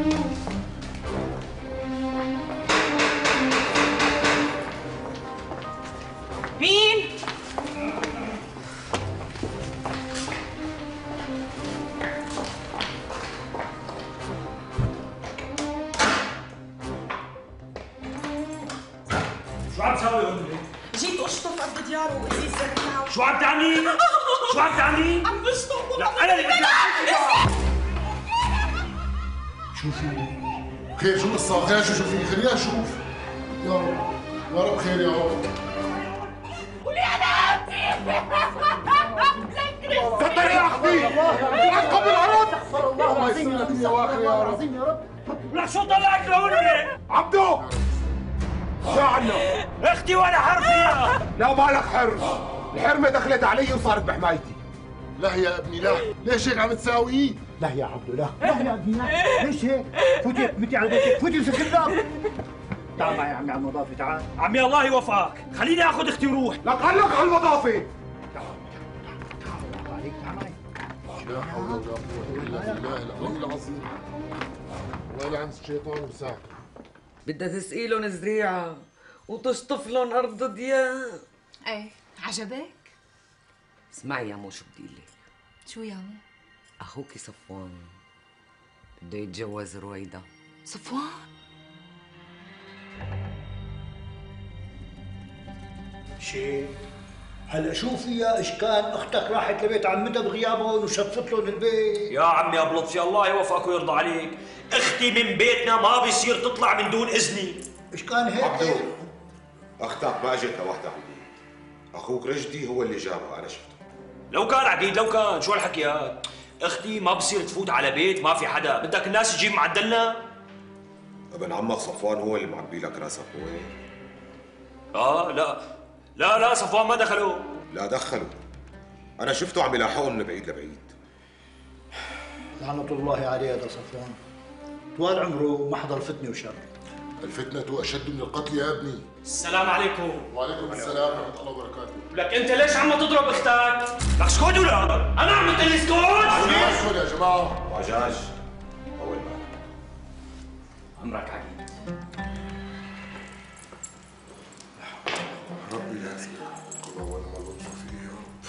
مين؟ شو عم تساوي هون؟ جيت اشطف ارض ديار وازيز زريعه. شو عم تعملي؟ شو عم تعملي؟ عم بشطف. لا انا اللي بدي شو في؟ خير شو القصة؟ خير شو شو في؟ خليها شوف. يا رب يا رب خير يا رب. قولي انا تفضل يا اخي. قبل العرض. الله يسلمك يا واخي يا رب. لك شو طلعك لهون ليه؟ عبدو شو عنا؟ اختي وانا حر فيها. لا مالك حر. الحرمة دخلت علي وصارت بحمايتي. لا يا ابني لا، ليش هيك عم تساوي؟ لا يا عبدو لا، لا يا ابني لا، ليش هيك؟ فوتي متي على بيتك، فوتي وسكر الباب. تعال معي يا عمي على المضافة تعال. عمي الله يوفقك، خليني اخذ اختي وروح. لك قال لك على المضافة. لا حول ولا قوة إلا بالله العلي العظيم. الله يلعن الشيطان وساعته. بدها تسقي لهم زريعة وتشطف لهم أرض ديار. ايه عجبك؟ اسمعي يا مو شو بدي لك. شو يا مو؟ أخوكي صفوان بده يتجوز رويدا. صفوان؟ شيء هلا شوفي يا اشكال اختك راحت لبيت عمتها بغيابهم وشطفت لهم البيت. يا عمي ابو لطفي الله يوفقك ويرضى عليك، اختي من بيتنا ما بيصير تطلع من دون اذني. ايش كان هيك؟ عبدو اختك ما اجت لوحدها على البيت، اخوك رشدي هو اللي جابها انا شفته. لو كان عقيد لو كان شو هالحكيات؟ اختي ما بصير تفوت على بيت ما في حدا، بدك الناس تجيب معدلنا؟ ابن عمك صفوان هو اللي معبي لك راسك وين؟ اه لا لا لا صفوان ما دخلوا. لا دخلوا، انا شفته عم يلاحقهم من بعيد لبعيد. لعنة الله عليه هذا صفوان، طوال عمره ما حضر فتنة وشر. الفتنة أشد من القتل يا ابني. السلام عليكم. وعليكم السلام ورحمة الله وبركاته. لك انت ليش عم تضرب اختك؟ لك اسكت ولا؟ انا عم قلت لي اسكت؟ اسكت يا جماعة. وعجاج اول ما امرك عقيد. ربي لا يسلمك اول ما لطف فيه يا رب.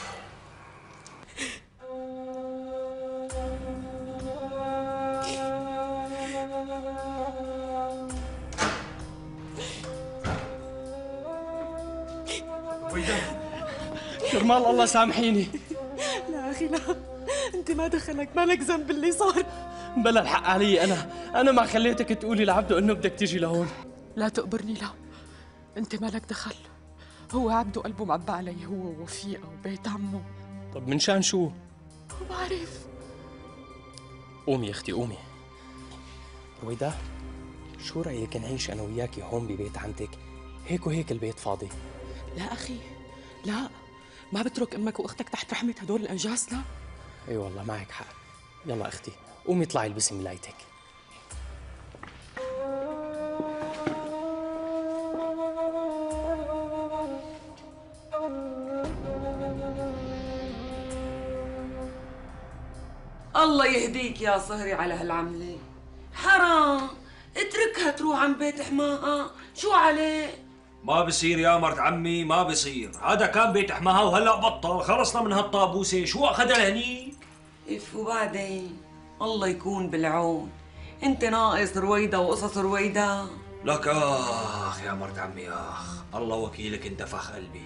كرمال الله سامحيني. لا اخي لا، انت ما دخلك، مالك ذنب باللي صار. بلا الحق علي انا، انا ما خليتك تقولي لعبده انه بدك تيجي لهون. لا تقبرني لا، انت مالك دخل. هو عبده قلبه معبى علي، هو ووفيقه وبيت عمه. طب من شان شو؟ ما بعرف. قومي يا اختي قومي. رويدا شو رايك نعيش انا وياكي هون ببيت عمتك؟ هيك وهيك البيت فاضي. لا اخي لا، ما بترك امك واختك تحت رحمه هدول الانجاس. لا اي والله معك حق. يلا اختي قومي اطلعي البسي ملايتك. الله يهديك يا صهري على هالعملة، حرام اتركها تروح عن بيت حماها، شو عليه؟ ما بصير يا مرت عمي ما بصير، هذا كان بيت حماها وهلا بطل، خلصنا من هالطابوسه، شو اخذها لهنيك؟ اف وبعدين الله يكون بالعون، انت ناقص رويدا وقصص رويدا. لك اخ يا مرت عمي اخ، الله وكيلك انت فخ قلبي.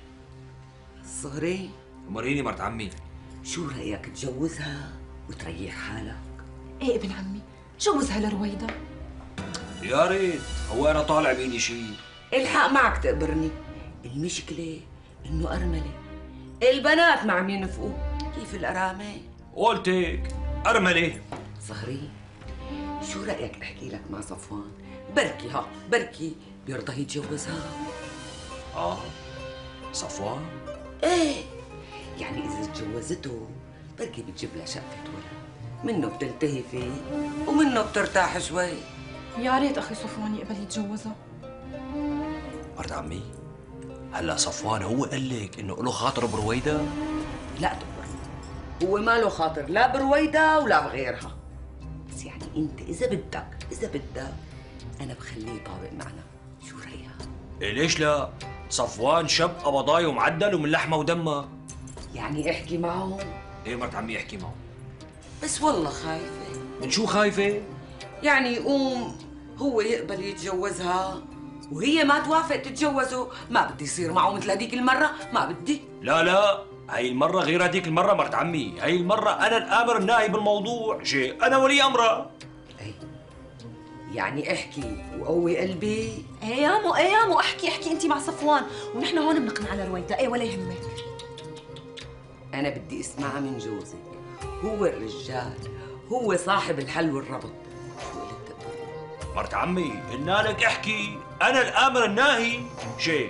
صهري مريني مرت عمي، شو رايك تجوزها وتريح حالك؟ ايه ابن عمي جوزها لرويدا. يا ريت، هو انا طالع بيدي شيء. الحق معك تقبرني، المشكلة انه أرملة، البنات ما عم ينفقوا، كيف الأرامل؟ قلت هيك، أرملة. صهري شو رأيك احكي لك مع صفوان؟ بركي ها بركي بيرضى يتجوزها. اه صفوان؟ ايه يعني إذا تجوزته بركي بتجيب لها شقفة ولد، منه بتلتهي فيه ومنه بترتاح شوي. يا ريت أخي صفوان يقبل يتجوزها. مرت عمي هلا صفوان هو قال لك انه له خاطر برويدا؟ لا تقبرني، هو ما له خاطر لا برويدا ولا بغيرها، بس بس يعني انت اذا بدك اذا بدك انا بخليه يطابق معنا، شو رايك؟ إيه ليش لا؟ صفوان شاب قبضاي ومعدل ومن لحمه ودمه. يعني احكي معه. ايه مرت عمي احكي معه. بس والله خايفه. من شو خايفه؟ يعني يقوم هو يقبل يتجوزها وهي ما توافق تتجوزه، ما بدي يصير معه مثل هذيك المره، ما بدي. لا لا، هاي المرة غير هذيك المرة مرت عمي، هاي المرة أنا الآمر الناهي بالموضوع، شيء أنا ولي أمره. أي يعني احكي وقوي قلبي. ايه يا مو ايه يا مو احكي احكي انت مع صفوان ونحن هون بنقنع على رويدا، ايه ولا يهمك. أنا بدي اسمعها من جوزك، هو الرجال، هو صاحب الحل والربط. شو قلت تقدر؟ مرت عمي قلنا لك احكي، أنا الآمر الناهي، شيء.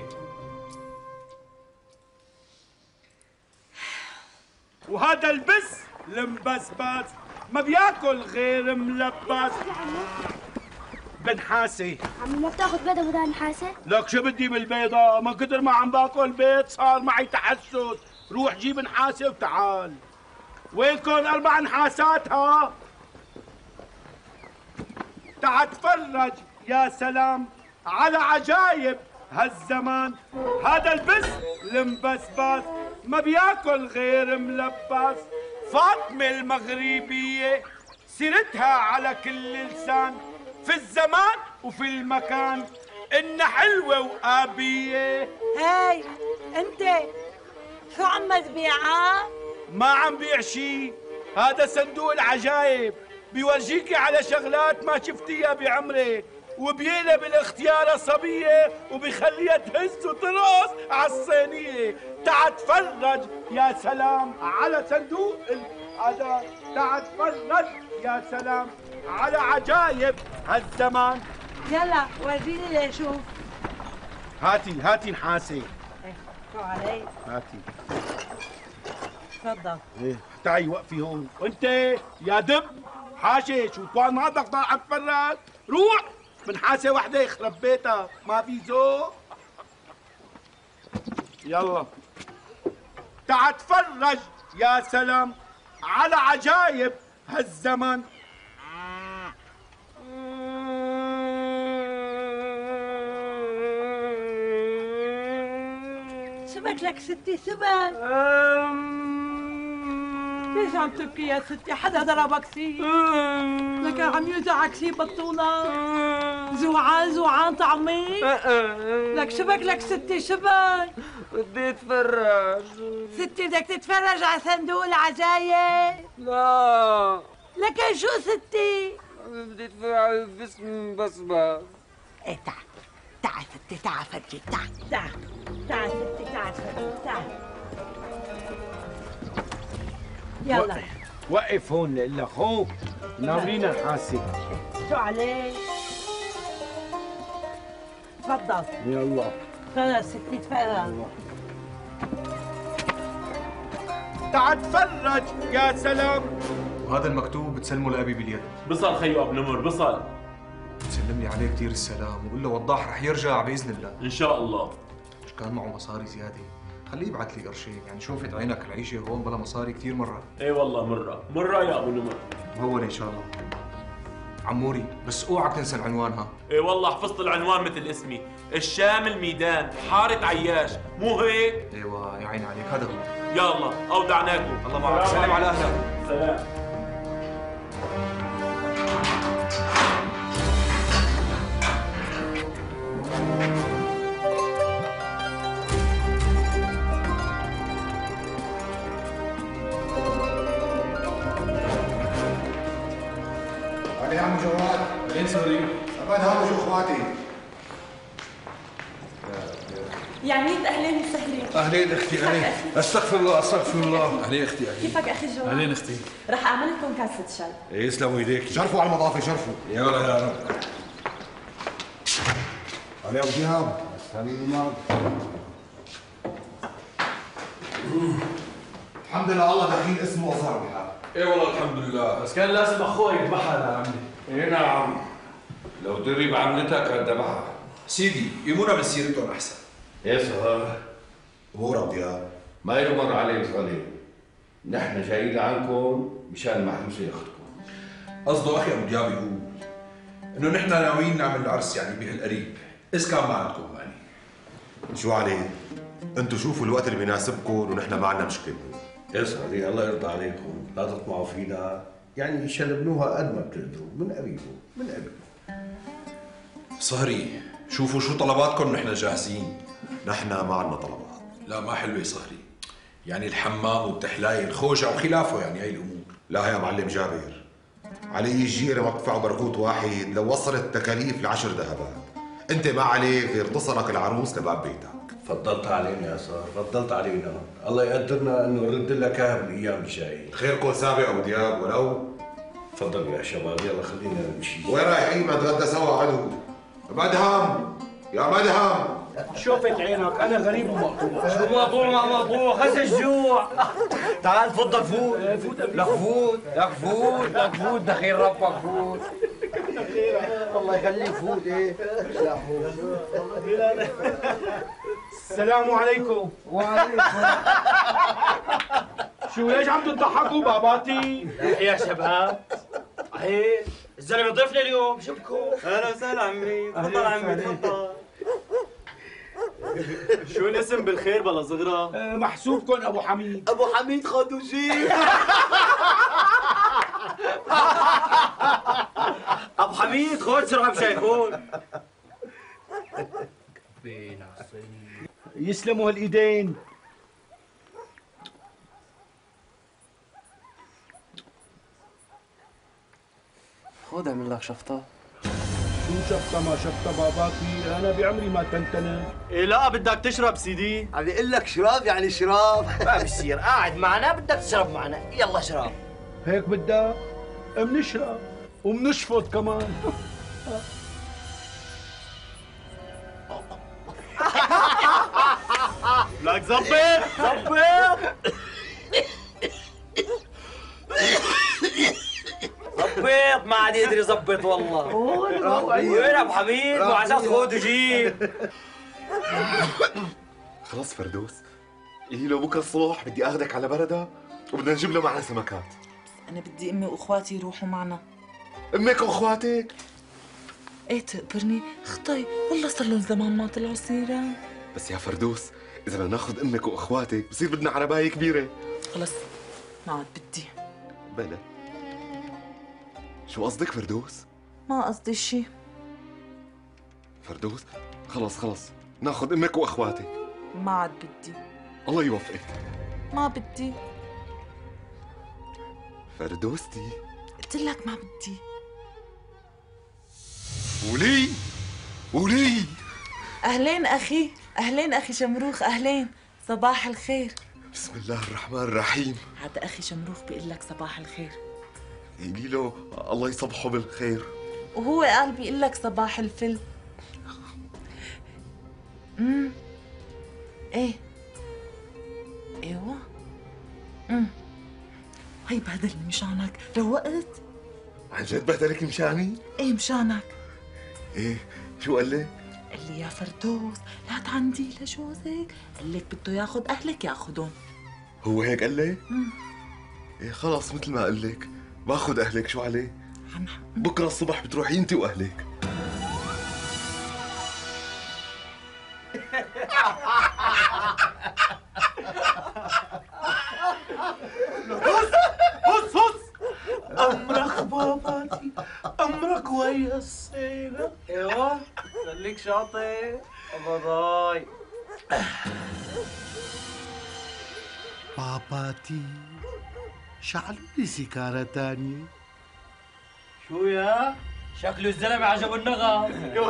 وهذا البس المبسبس ما بياكل غير ملبس. بنحاسي عمي ما بتاخذ بيضة بدل نحاسة؟ لك شو بدي بالبيضة؟ ما كتر ما عم باكل بيض صار معي تحسس. روح جيب نحاسة وتعال. وينكن أربع نحاسات ها؟ تعال تفرج يا سلام على عجايب هالزمان. هذا البس المبسبس ما بياكل غير ملبس. فاطمة المغربية سيرتها على كل لسان، في الزمان وفي المكان إنها حلوة وآبية. هاي انت شو عم تبيعها؟ ما عم بيع شي، هذا صندوق العجايب بيورجيكي على شغلات ما شفتيها بعمرك، وبيقلب الاختيارة صبية وبيخليها تهز وترقص على الصينية. تعال تفرج يا سلام على صندوق العجائب، تعال تفرج يا سلام على عجايب هالزمان. يلا ورجيني لاشوف. هاتي هاتي نحاسي. ايه شو علي؟ هاتي. تفضل. ايه تعي وقفي هون، وانت يا دب حاشي شو كان ما بدك طالع تفرج؟ روح من حاسه وحده يخرب بيتها، ما في ذوق. يلا تعال تفرج يا سلام على عجايب هالزمن. سبك لك ستي سبك. ليش عم تبكي يا ستي؟ حدا ضربك سي؟ لك عم يوزعك سي بطولة؟ زوعان زوعان طعمي؟ لك شبك لك ستي شبك؟ بدي اتفرج. ستي بدك تتفرج على صندوق العجايب؟ لا. لك شو ستي؟ بدي اتفرج على البسم بسبس. ايه تعال تعال ستي تعال فرجيك، تعال تعال تعال ستي تعال فرجيك تعال. يلا وقف هون لك هون ناولينا نحاسب. شو عليك؟ تفضل. يلا تفرج ستي تفرج. تعال تفرج يا سلام. وهذا المكتوب بتسلمه لأبي باليد. بصل خيو ابو نمر بصل. بتسلم لي عليه كثير السلام وقول له وضاح رح يرجع بإذن الله. إن شاء الله. مش كان معه مصاري زيادة؟ خليه يبعث لي قرشين، يعني شوفت عينك العيشة هون بلا مصاري كثير مرة. ايه والله مرة، مرة يا ابو نمر. مهول ان شاء الله. عموري بس اوعك تنسى العنوان ها. ايه والله حفظت العنوان مثل اسمي، الشام الميدان، حارة عياش، مو هيك؟ ايوه يا عيني عليك هذا هو. يلا اودعناكم. الله معك، سلم على اهلك. سلام. يا عم جواد بعدين سوري ابد هذا شو اخواتي. يا عميد اهلين وسهلين. اهلين اختي اهلين. استغفر الله استغفر الله. اهلين اختي اهلين. كيفك اخي جواد؟ اهلين اختي. رح اعمل لكم كاسة شاي. إيه يسلموا ايديك. شرفوا على المضافه شرفوا. يا ولا يا رب. علي ابو جهاب. الحمد لله الله دخيل اسمه وظهر بحال. ايه والله الحمد لله، بس كان لازم اخوي يذبحها يا عمي. ايه نعم، لو دري بعملتها كان ذبحها. سيدي يمونا من سيرتهم احسن. ايه صهر؟ امور دياب ما يمر عليك صليب. نحن جايين لعنكم مشان محروسة اختكم. قصده اخي ابو دياب يقول انه نحن ناويين نعمل عرس يعني بهالقريب، اذا كان ما عندكم مانع. شو عليه؟ انتم شوفوا الوقت اللي بيناسبكم ونحن ما عندنا مشكله. يا سعدي الله يرضى عليكم، لا تطمعوا فينا، يعني شلبنوها قد ما بتقدروا، من قريبه من قريبه. صهري شوفوا شو طلباتكم ونحن جاهزين. نحن ما عندنا طلبات. لا ما حلوه صهري، يعني الحمام والتحلايه الخوجه وخلافه، يعني هاي الامور. لا يا معلم جابر، علي الجيرة ما بتدفعوا بركوت واحد لو وصلت التكاليف لعشر ذهبات. انت ما عليك غير تصلك العروس لباب بيتك. فضلت علينا يا صار، فضلت علينا، الله يقدرنا انه نرد لك اياها بالايام الجايه. خيركم سابق ابو دياب ولو. تفضلوا يا شباب، يلا خلينا نمشي. وين رايحين؟ ما نتغدى سوا عدو. مدهم يا مدهم. شوفت عينك انا غريب ومقطوع. شو مقطوع ما مقطوع؟ خس الجوع. تعال تفضل فوت. لك فوت لك فوت لك فوت دخيل ربك فوت. الله يخليك فوت. ايه لا فوت. السلام عليكم. وعليكم. شو ليش عم تضحكوا باباتي؟ يا شباب هي الزلمه ضيفنا اليوم، شو بكم؟ اهلا وسهلا عمي، تفضل عمي تفضل. شو الاسم بالخير بلا صغرى؟ محسوبكم ابو حميد. ابو حميد خدوجي. ابو حميد خذ شرب شايفون. يسلموا هالايدين. خذ اعمل لك شفطه. شو شفطه ما شفطه باباتي، انا بعمري ما تنتنى. إيه لا بدك تشرب سيدي؟ عم يقول لك شراب يعني شراب. ما بصير قاعد معنا بدك تشرب معنا، يلا شراب. هيك بدك؟ منشرب ومنشفط كمان. لك زبط زبط زبط. ما عاد يقدر يزبط والله. وين ابو حميد؟ مو على اساس خذ وجيب. خلص فردوس، إلي له بكره الصبح بدي اخذك على بردة وبدنا نجيب له معنا سمكات. انا بدي امي واخواتي يروحوا معنا. امك واخواتك؟ ايه تقبرني خطي، والله صار لهم زمان ما طلعوا سيرة. بس يا فردوس اذا بدنا ناخذ امك واخواتك بصير بدنا عربايه كبيره. خلص ما عاد بدي. بلا شو قصدك فردوس؟ ما قصدي شيء. فردوس خلص خلص ناخذ امك واخواتك. ما عاد بدي. الله يوفقك. ما بدي. فردوستي قلت لك ما بدي. ولي ولي. اهلين اخي، اهلين اخي شمروخ، اهلين، صباح الخير. بسم الله الرحمن الرحيم. هذا اخي شمروخ بيقول لك صباح الخير. قولي له الله يصبحه بالخير. وهو قال بيقول لك صباح الفل. امم ايه ايوه امم هي بهدلني مشانك، روقت؟ عن جد بهدلك مشاني؟ ايه مشانك. ايه شو قال لي؟ قال لي يا فردوس لا تعندي لجوزك، قال لك بده ياخذ اهلك ياخذهم. هو هيك قال لي؟ امم ايه خلص مثل ما قال لك باخذ اهلك، شو عليه؟ بكره الصبح بتروحي انت واهلك. هس هس هس. امرك باباتي، امرك ويا السيلة. ايوه خليك شاطر ابضاي. باباتي شعلوا لي سيجارة تانية. شو يا؟ شكله الزلمة عجبه النغم.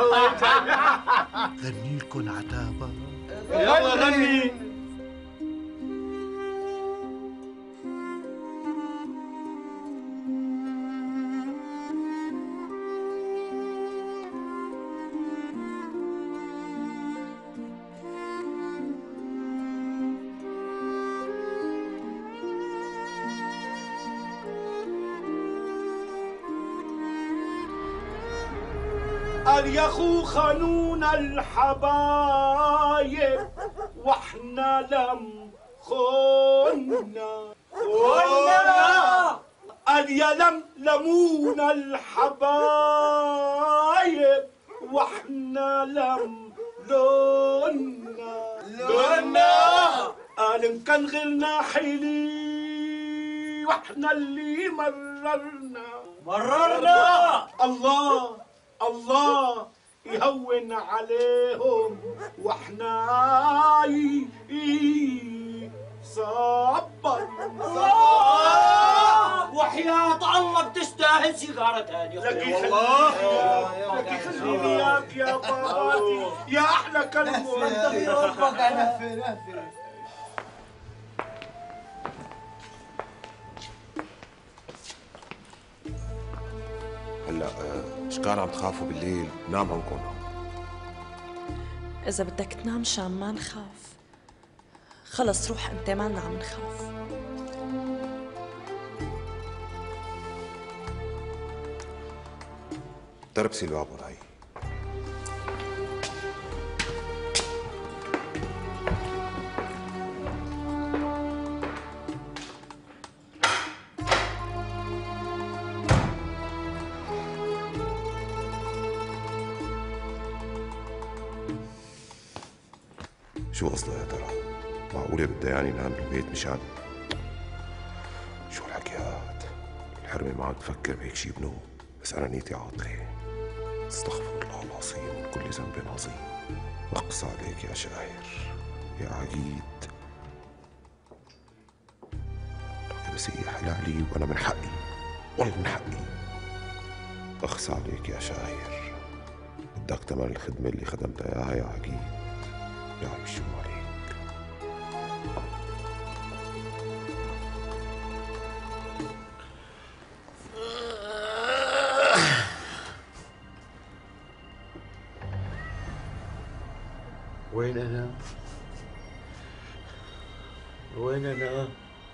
غني لكم عتابة. يلا غني. قال يا اخو خانونا الحبايب واحنا لم خونا خونا قال يا لملمون الحبايب واحنا لم لونا لونا قال ان كان غيرنا حيلي واحنا اللي مررنا مررنا الله الله يهون عليهم واحنا صبر وحياة الله بتستاهل سيجارة ثانية لك والله لك يخليني اياك يا باباتي يا احلى كلمه انت في ربك انا في هلا ايش كان عم تخافوا بالليل؟ نام عنكم. إذا بدك تنام شان ما نخاف، خلص روح أنت، ما لنا عم نخاف. تربسي الباب وراي. شو قصدها يا ترى؟ معقولة بدها يعني نام بالبيت مشان؟ شو الحكيات؟ الحرمة ما عم تفكر بهيك شي بنو، بس أنا نيتي عاطلة. استغفر الله العظيم من كل ذنب عظيم. أقسى عليك يا شاعر يا عقيد. لكن بس هي حلالي وأنا من حقي، والله من حقي. أخسى عليك يا شاعر، بدك تمن الخدمة اللي خدمتها إياها يا عقيد. يا عم شو عليك. وين أنا؟ وين أنا؟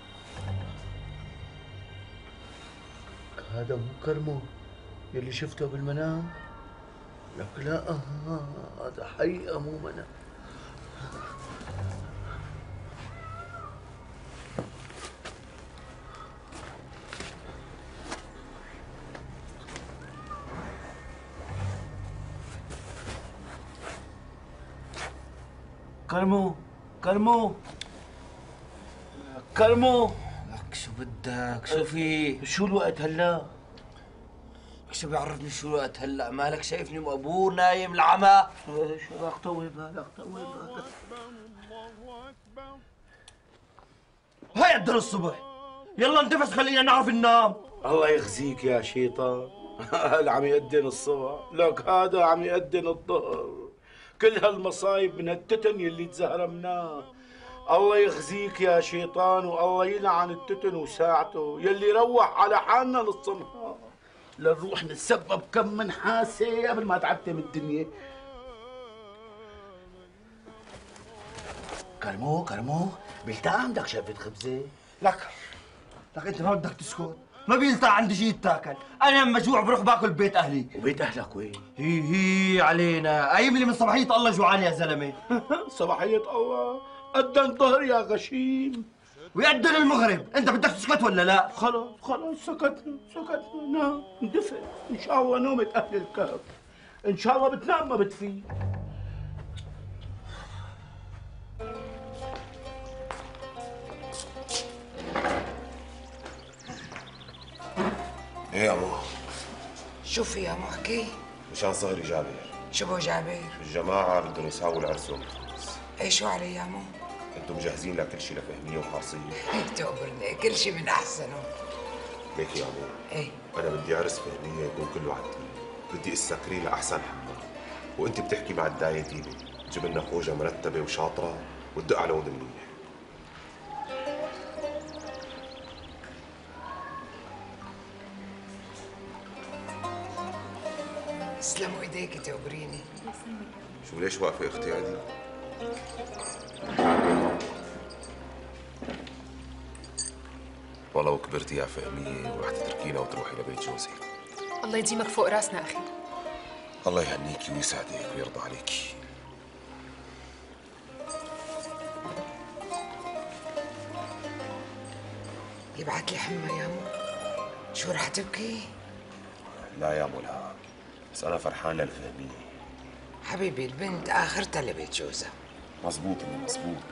هذا مو كرمو يلي شفته بالمنام؟ لك لا، هذا حقيقة مو منام. كرمو كرمو كرمو لك شو بدك؟ شو في؟ شو الوقت هلا؟ شو بيعرفني شو الوقت هلا؟ مالك شايفني مقبور نايم العمى؟ شو بدك طول بالك طول بالك. هاي قدر الصبح، يلا انتفس خلينا نعرف ننام. الله يخزيك يا شيطان. هذا عم يأذن الصبح، لك هذا عم يأذن الظهر. كل هالمصايب من التتن يلي تزهرمناه. الله يخزيك يا شيطان، والله يلعن التتن وساعته يلي روح على حالنا نص النهار لنروح نتسبب كم من حاسه قبل ما تعتم الدنيا. كرمو كرمو بلتقى عندك شقفة خبزة؟ لك لك انت ما بدك تسكت، ما بيلتقى عندي شيء يتاكل، انا لما جوع بروح باكل ببيت اهلي. وبيت اهلك وين؟ هي هي علينا، قايم لي من صباحية الله جوعان يا زلمه. صباحية الله أذن ظهر يا غشيم ويأذن المغرب، انت بدك تسكت ولا لا؟ خلص خلص سكتنا سكتنا نام ندفع ان شاء الله نومة اهل الكهف. ان شاء الله بتنام ما بتفيق. ايه يا مو؟ شو في يا مو احكي؟ مشان صهري جابر. شو بو جابر؟ الجماعة بدهم يساووا العرس يوم الخميس. ايه شو علي يا مو؟ انتم مجهزين لكل شيء لفهمية وخاصية؟ هيك تقبرني، كل شيء من احسنه. ليك يا مو، ايه أنا بدي عرس فهمية يكون كله على الدين، بدي اسكري لأحسن حمام، وأنت بتحكي مع الداية ديبي، تجيب لنا خوجة مرتبة وشاطرة وتدق على ود منيح. تسلموا ايديكي تقبريني. شو ليش واقفة اختي عدل؟ والله وكبرتي يا فهمية ورح تتركينا وتروحي لبيت جوزك. الله يديمك فوق راسنا أخي. الله يهنيكي ويسعدك ويرضى عليكي. يبعت لي حمى يا مو. شو رح تبكي؟ لا يا ملهم، بس أنا فرحان للفهمية. حبيبي البنت آخرتها اللي بيت جوزها. مزبوط أمي مزبوط.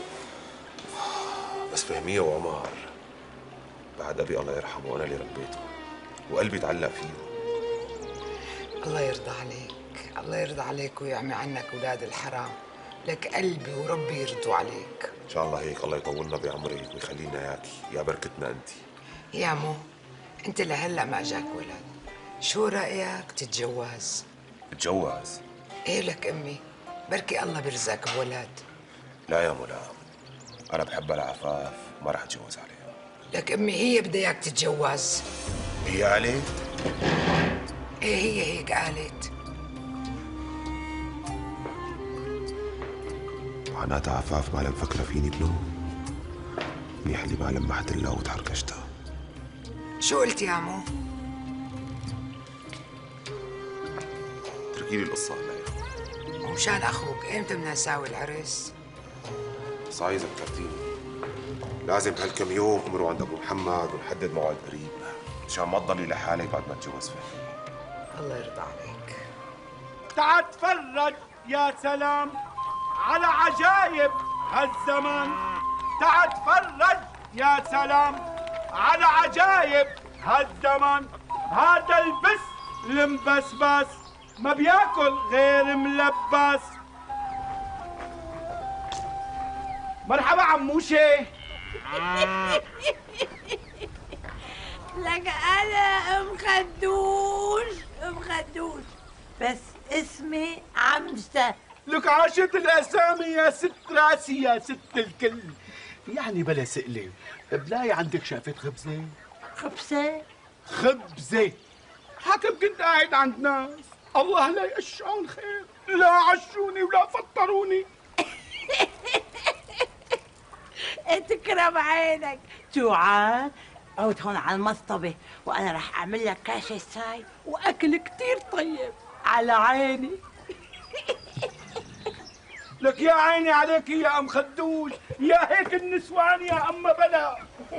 بس فهمية وعمر بعد أبي الله يرحمه أنا اللي ربيته وقلبي تعلق فيه. الله يرضى عليك، الله يرضى عليك ويعمي عنك أولاد الحرام. لك قلبي وربي يرضوا عليك. إن شاء الله هيك الله يطولنا بعمرك ويخلينا إياكي يا بركتنا أنت. يا مو أنت لهلا ما جاك ولد، شو رأيك تتجوز؟ تتجوز؟ إيه لك أمي، بركي الله بيرزقك بولد. لا يا ملام، أنا بحبها العفاف ما رح أتجوز عليها. لك أمي هي بدها إياك تتجوز. هي قالت؟ إيه هي هيك قالت. معناتها عفاف ما لم فكرة فيني بنو. منيح اللي ما لمحت لها وتحركشتها. شو قلت يا عمو؟ اتركي لي القصة هلا يا اخي. ومشان أخوك إمتى بدنا نساوي العرس؟ صاي ذكرتيني. لازم بهالكم يوم امروا عند ابو محمد ونحدد موعد قريب مشان ما تضلي لحالك بعد ما تجوز فهمي. الله يرضى عليك. تعال تفرج يا سلام على عجايب هالزمان. تعال تفرج يا سلام على عجايب هالزمان. هذا البس المبسبس ما بياكل غير ملبس. مرحبا عموشة. لك انا ام خدوش ام خدوش بس اسمي عمسة. لك عاشت الاسامي يا ست راسي يا ست الكل. يعني بلا سئلة، بلاي عندك شقفة خبزة؟ خبزة؟ خبزة. حكم كنت قاعد عند ناس الله لا يقشعون خير، لا عشوني ولا فطروني. تكرم عينك. جوعان؟ عود هون على المصطبة وانا رح اعمل لك كاسة شاي واكل كتير طيب على عيني. لك يا عيني عليك يا ام خدوش، يا هيك النسوان يا اما بلا.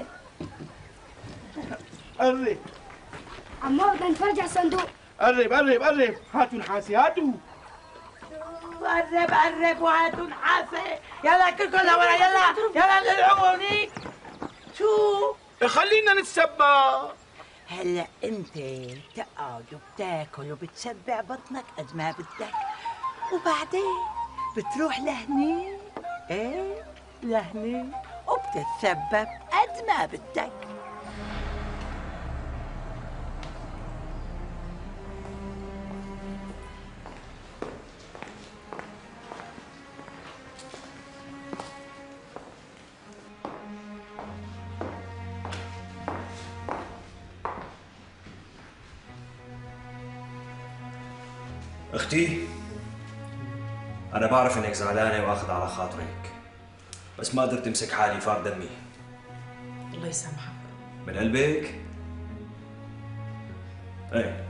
قرب عمو بدنا نفرجع الصندوق. قرب قرب قرب، هاتوا نحاسي هاتوا. قرب قرب وهاتوا نحاسة. يلا كلكم لورا يلا يلا نلعبوا هونيك. شو؟ خلينا نتسبى. هلا انت بتقعد وبتاكل وبتشبع بطنك قد ما بدك، وبعدين بتروح لهني ايه لهني وبتتسبب قد ما بدك. اختي، أنا بعرف إنك زعلانة وآخذ على خاطرك، بس ما قدرت أمسك حالي فار دمي. الله يسامحك. من قلبك؟ إيه.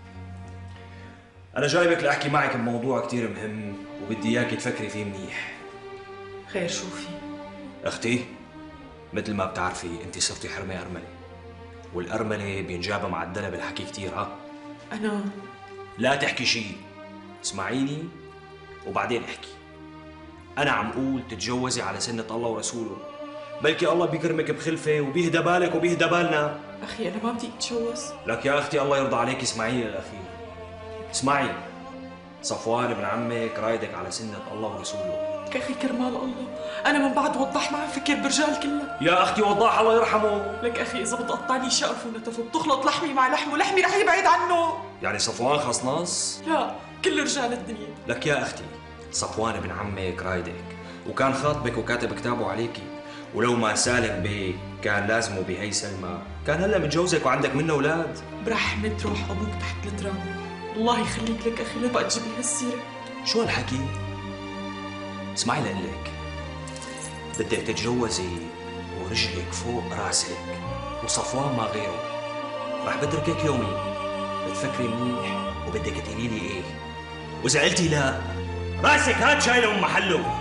أنا جايبك لأحكي معك بموضوع كتير مهم وبدي إياكي تفكري فيه منيح. خير شو في؟ اختي، مثل ما بتعرفي أنت صرتي حرمة أرملة، والأرملة بينجابها معدلة بالحكي كتير. ها؟ أنا لا تحكي شيء، اسمعيني وبعدين احكي. أنا عم قول تتجوزي على سنة الله ورسوله، بلكي الله بيكرمك بخلفة وبيهدى بالك وبيهدى بالنا. أخي أنا ما بدي أتجوز. لك يا أختي الله يرضى عليك اسمعيني للأخير. اسمعي، صفوان ابن عمك رايدك على سنة الله ورسوله. لك أخي كرمال الله، أنا من بعد وضح ما عم فكر برجال كلها. يا أختي وضاح الله يرحمه. لك أخي إذا بتقطع لي شقف ونتف وبتخلط لحمي مع لحمه، لحمي رح يبعد عنه. يعني صفوان خصنص؟ لا، كل رجال الدنيا. لك يا أختي، صفوان ابن عمك رايدك وكان خاطبك وكاتب كتابه عليكي، ولو ما سالم بيك كان لازمه بهي سلمى كان هلا متجوزك وعندك منه اولاد. برحمة روح ابوك تحت التراب، الله يخليك لك اخي لا بقى تجيب لي هالسيره. شو هالحكي؟ اسمعي لقلك، بدك تتجوزي ورجلك فوق راسك وصفوان ما غيره. رح بتركك يومين بتفكري منيح وبدك تقولي لي ايه، واذا قلتي لا راسك هات شايله من محله.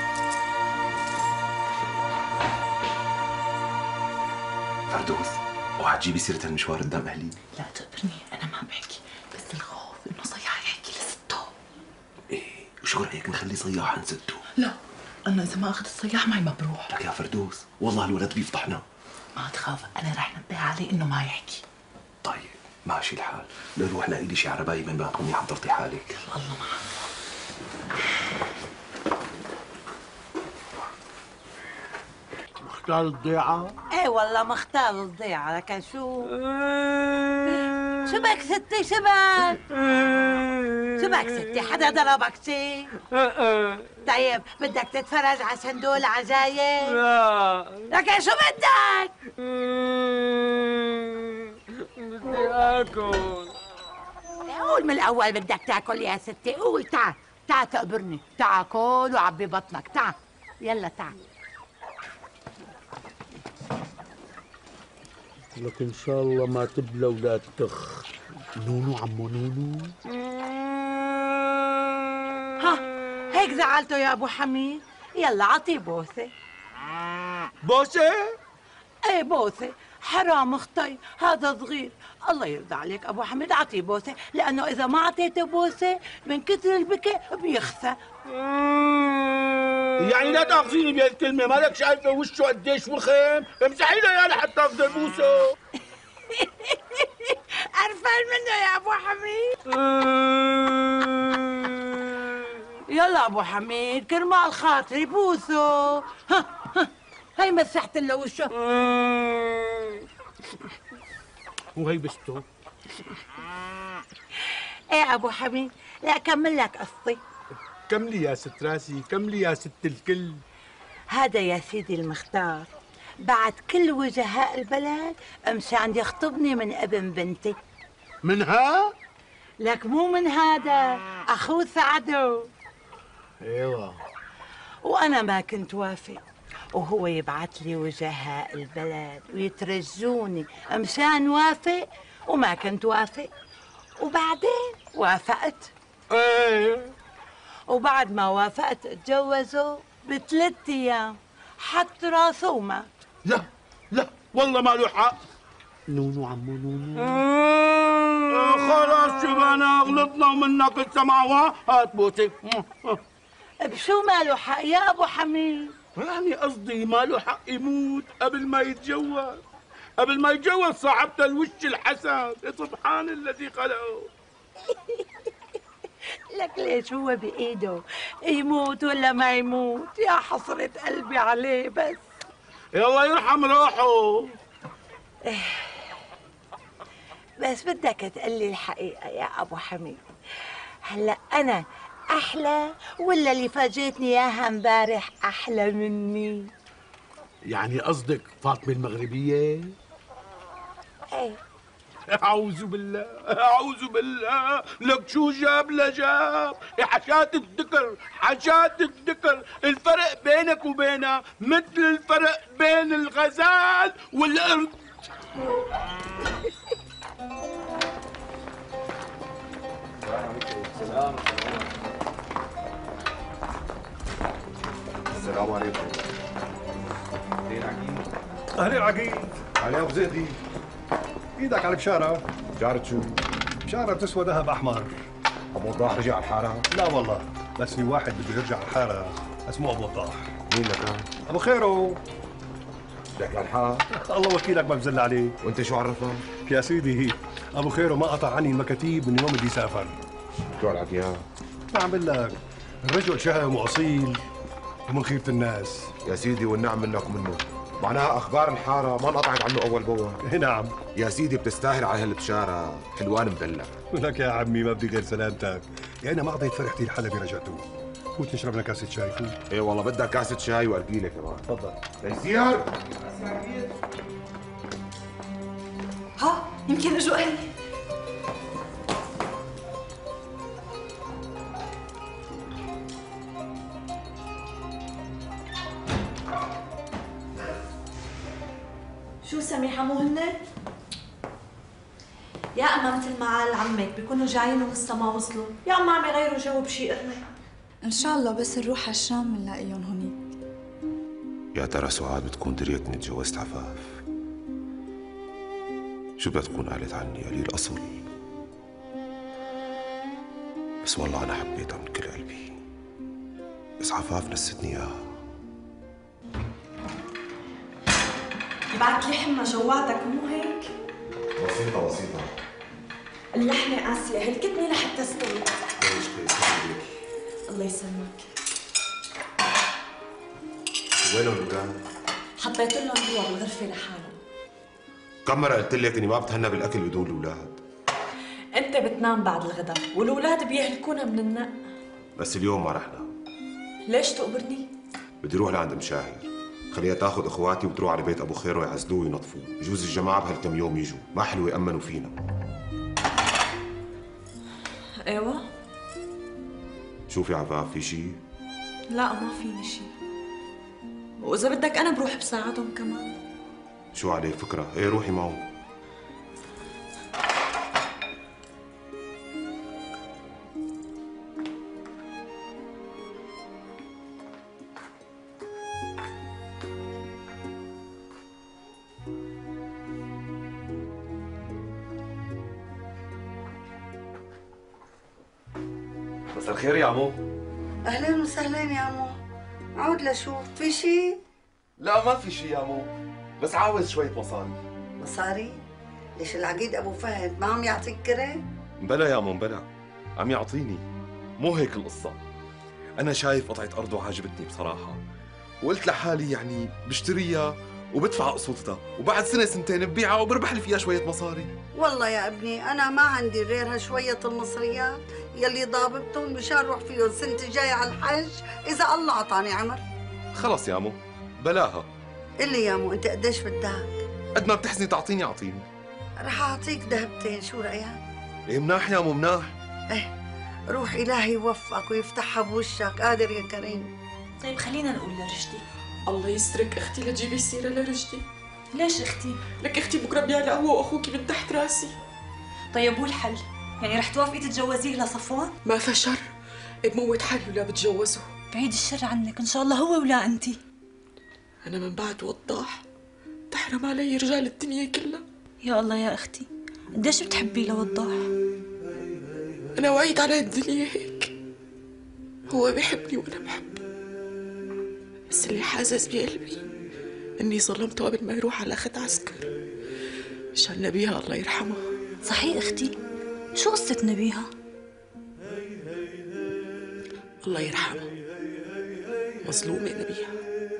فردوس اوعى تجيبي سيره المشوار قدام اهلي. لا تقبرني، انا ما بحكي، بس الخوف انه صياح يحكي لسته. ايه وشو رايك نخلي صياح عن سته؟ لا انا اذا ما اخذت الصياح معي ما بروح. لك يا فردوس والله الولد بيفضحنا. ما تخاف، انا رح نبه عليه انه ما يحكي. طيب ماشي الحال، نروح لاقي لي شي عرباية من ما تكوني حضرتي حالك. الله معك. مختار الضيعة؟ ايه والله مختار الضيعة، لكن شو شبك ستي شبك شبك ستي، حدا ضربك شي؟ طيب بدك تتفرج على صندوق العجايب؟ لا لكن شو بدك؟ بدي اكل. قول من الاول بدك تاكل يا ستي، قول تعال تعال تقبرني، تعال كل وعبي بطنك، تعال يلا تعال. لك ان شاء الله ما تبلى ولا تخ. نونو عمو نونو. ها هيك زعلته يا ابو حميد؟ يلا عطيه بوسه. بوسه؟ ايه بوسه، حرام اختي، هذا صغير. الله يرضى عليك ابو حميد، اعطيه بوسه، لانه اذا ما اعطيته بوسه من كثر البكي بيخفى. يعني لا تاخذيني بهالكلمه، مالك شايفه وشه قديش وخم؟ امسحي له اياه لحتى اخذ البوسه. قرفان منه يا ابو حميد. يلا ابو حميد كرمال خاطري بوسه. ها ها هي مسحت له وشه. وهي بسته. ايه ابو حميد، لا كمل لك قصتي. كملي يا ست راسي، كملي يا ست الكل. هذا يا سيدي المختار بعد كل وجهاء البلد مشان يخطبني من ابن بنتي. منها؟ لك مو من هذا، اخوه سعده. ايوه. وانا ما كنت وافق، وهو يبعث لي وجهاء البلد ويترجوني مشان وافق، وما كنت وافق، وبعدين وافقت. ايه. وبعد ما وافقت اتجوزه بثلاث ايام، حط راسه ومات. لا لا والله ما له حق. نونو عمو نونو. آه خلاص شبانا غلطنا ومنا كل سماوات. هات بوسه. بشو ما له حق يا ابو حميد؟ يعني قصدي ما له حق يموت قبل ما يتجوز، قبل ما يتجوز صاحبته الوش الحسن. سبحان الذي خلقه. لك ليش هو بإيده يموت ولا ما يموت؟ يا حسرة قلبي عليه بس. الله يرحم روحه. بس بدك تقلي الحقيقة يا أبو حميد، هلأ أنا أحلى ولا اللي فاجئتني إياها امبارح أحلى مني؟ يعني قصدك فاطمة المغربية؟ ايه. أعوذ بالله أعوذ بالله، لك شو جاب لجاب. حشات الذكر حشات الذكر، الفرق بينك وبينها مثل الفرق بين الغزال والقرد. السلام السلام عليكم. اهلين عقيل. اهلين عقيل. علي ابو زيدي. ايدك على بشاره. بشارة شو؟ بشاره بتسوى ذهب احمر. ابو وضاح رجع على الحاره؟ لا والله، بس في واحد بده يرجع على الحاره اسمه ابو وضاح. مين لك؟ ابو خيرو. بدك على الحاره؟ الله وكيلك ما بزل عليه. وانت شو عرفك؟ يا سيدي ابو خيرو ما قطع عني المكاتيب من يوم بدي اسافر. شو على اياها؟ بعمل لك الرجل شهم واصيل ومن خيرة الناس. يا سيدي والنعم منك ومنه، معناها اخبار الحاره ما انقطعت عنه اول باول. نعم يا سيدي بتستاهل على هالبشاره، حلوان مدلع. لك يا عمي ما بدي غير سلامتك، يعني انا ما قضيت فرحتي الحلبي رجعته. فوت نشرب لنا كاسه شاي فوت. ايه والله بدك كاسه شاي وارجيله كمان. تفضل. تيسير. ها يمكن اجوا اهلي. شو سميحة مو هن؟ يا اما مثل ما قال عمك بيكونوا جايين ولسه ما وصلوا، يا اما عم يغيروا جو بشي قرمة. ان شاء الله بس نروح على الشام بنلاقيهم هونيك. يا ترى سعاد بتكون دريت اني تجوزت عفاف؟ شو بدها تكون قالت عني قليل اصل؟ بس والله انا حبيتها من كل قلبي، بس عفاف نستني اياها. بعد لحمة جوعتك مو هيك؟ بسيطة بسيطة. اللحمة قاسية، هلكتني لحتى استوي. ليش كيف؟ الله يسلمك. وينهم الأولاد؟ حطيت لهم جوا بالغرفة لحالهم. كم مرة قلت لك إني ما بتهنى بالأكل بدون الأولاد؟ أنت بتنام بعد الغداء، والأولاد بيهلكونا من النق. بس اليوم ما رح نام. ليش تقبرني؟ بدي روح لعند مشاهير، خليها تاخذ اخواتي وتروح على بيت ابو خير ويعزلوه وينظفوه، بجوز الجماعه بهالكم يوم يجوا، ما حلو يامنوا فينا. ايوه؟ شوفي عفاف، في شيء؟ لا ما فيني شيء. واذا بدك انا بروح بساعدهم كمان. شو عليك فكره؟ ايه روحي معهم. مساء الخير يا عمو. اهلين وسهلين يا عمو. عود لشوف في شيء؟ لا ما في شيء يا عمو، بس عاوز شوية مصاري. مصاري؟ ليش العقيد ابو فهد ما عم يعطيك كره؟ بلا يا عمو بلا، عم يعطيني. مو هيك القصة، أنا شايف قطعة أرض وعجبتني بصراحة، وقلت لحالي يعني بشتريها وبدفع قسطها، وبعد سنة سنتين ببيعها وبربح لي فيها شوية مصاري. والله يا ابني أنا ما عندي غيرها شوية المصريات يلي ضابطتهم مشان روح فيهم السنة الجاية على الحج إذا الله عطاني عمر. خلص يا عمو بلاها. قلي يا عمو أنت قديش بدك؟ قد ما بتحسني تعطيني أعطيني. رح أعطيك ذهبتين، شو رأيك؟ إيه مناح يا عمو مناح. إيه روح إلهي يوفقك ويفتحها بوشك، قادر يا كريم. طيب خلينا نقول لرشدي. الله يسترك اختي لتجيبي سيره لرشدي. ليش اختي؟ لك اختي بكره بيعلى هو واخوكي من تحت راسي. طيب والحل؟ يعني رح توافقي تتجوزيه لصفوان؟ ما فشر، بموت حالي ولا بتجوزه. بعيد الشر عنك، ان شاء الله هو ولا انتي. انا من بعد وضاح تحرم علي رجال الدنيا كلها. يا الله يا اختي، قديش بتحبي لوضاح؟ انا وعيت على الدنيا هيك، هو بيحبني وانا بحبه، بس اللي حاسس بقلبي اني ظلمته قبل ما يروح على اخت عسكر مشان نبيها الله يرحمها. صحيح اختي، شو قصة نبيها؟ الله يرحمها، مظلومة نبيها.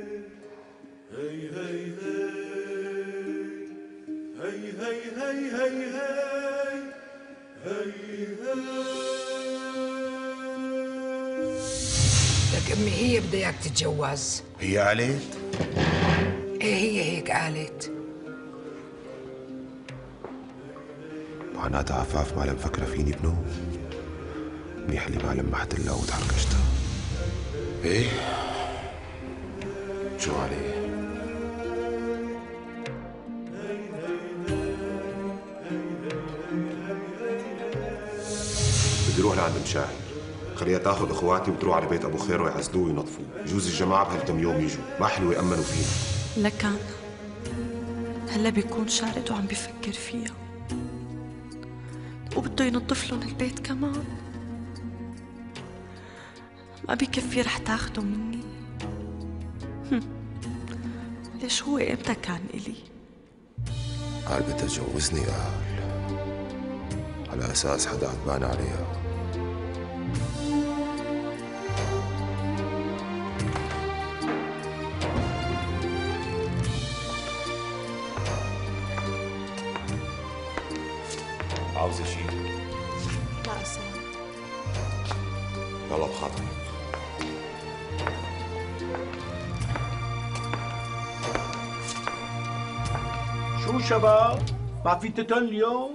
لك امي هي بدها اياك تتجوز. هي قالت؟ ايه هي هيك قالت. معناتها عفاف ما مفكرة فيني بنوم. منيح اللي ما لمحت الا وتحركشتها. ايه شو عليه؟ بدي روح لعند مشاهير، خليها تاخذ اخواتي وتروح على بيت ابو خير ويعزلوه وينظفوه، بجوز الجماعه بهالكم يوم يجوا، ما حلو يامنوا فينا. لكان هلا بيكون شارد وعم بفكر فيها وبده ينظف لهم البيت كمان. ما بكفي رح تاخده مني. ليش هو امتى كان إلي؟ قال بدها تجوزني، قال على اساس حدا عتبان عليها. عاوزة شيء؟ لا أسمع. يلا بخاطرك. شو شباب؟ ما في تتن اليوم؟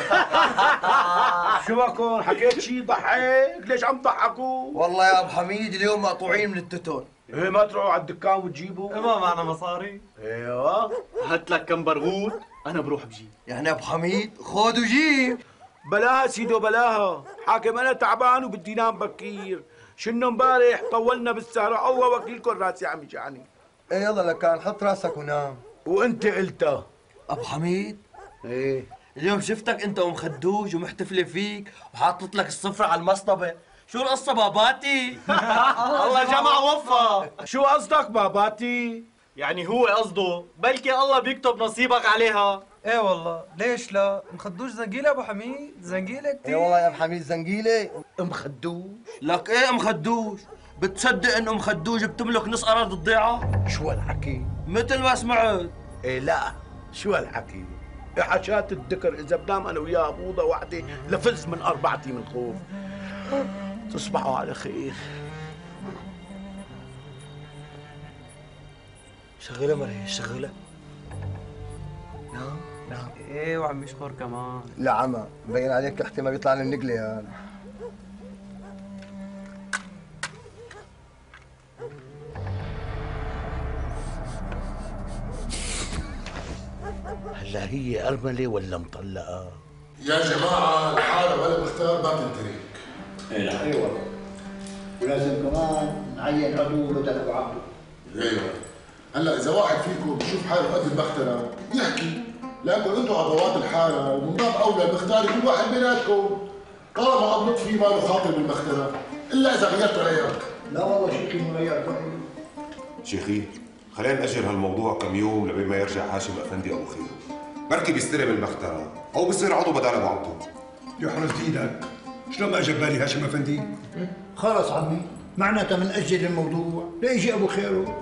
شو بكون؟ حكيت شي ضحك؟ ليش عم تضحكوا؟ والله يا ابو حميد اليوم مقطوعين من التتون. ايه ما تروحوا على الدكان وتجيبوا؟ إيه ما معنا مصاري؟ ايوه هات لك كم برغوث انا بروح بجيب. يعني ابو حميد خذ وجيب. بلاها سيدو بلاها، حاكم انا تعبان وبدي نام بكير، شنو امبارح طولنا بالسهرة، الله وكيلكم راسي عم يجعني. ايه يلا لكان حط راسك ونام. وانت قلتها ابو حميد ايه اليوم شفتك انت ام خدوج ومحتفله فيك وحاطط لك الصفرة على المصطبه، شو القصه باباتي؟ الله جمع وفى. شو قصدك باباتي؟ يعني هو قصده بلكي الله بيكتب نصيبك عليها. ايه والله ليش لا؟ ام خدوج زنقيله ابو حميد، زنقيله كثير. ايه والله يا ابو حميد زنقيله. ام خدوج؟ لك ايه ام خدوج؟ بتصدق ان ام خدوج بتملك نص اراضي الضيعه؟ شو هالحكي؟ مثل ما سمعت. ايه لا، شو هالحكي؟ حشات الذكر اذا بنام انا وياه بوضه واحده لفز من اربعتي من خوف. تصبحوا على خير. شغلة مريش شغلة. نعم نعم. ايه وعم يشخر كمان. لا عمى مبين عليك كحتي ما بيطلع لي النقلة يعني. هلا هي أرملة ولا مطلقة؟ يا جماعة الحالة ولا مختار ما تنتهي. ايه ايوه. ولازم كمان نعين عضو بدل ابو عبده. ايوه. هلا إذا واحد فيكم بشوف حاله قد المخترة يحكي، لأنكم أنتم عضوات الحالة ومن باب أولى بختار كل واحد بيناتكم. طالما أضبط فيه ما له خاطر بالمخترة، إلا إذا غيرت رأيك. لا والله شيخي ما غيرت رأيي. شيخي خلينا نأجل هالموضوع كم يوم لبين ما يرجع هاشم أفندي أبو خير. بركي بيستلم المخترة أو بصير عضو بدال أبو عبده. يحرز ايدك، شلون ما اجى بالي هاشم افندي؟ خلص عمي، معناتها بنأجل الموضوع ليجي ابو خيره.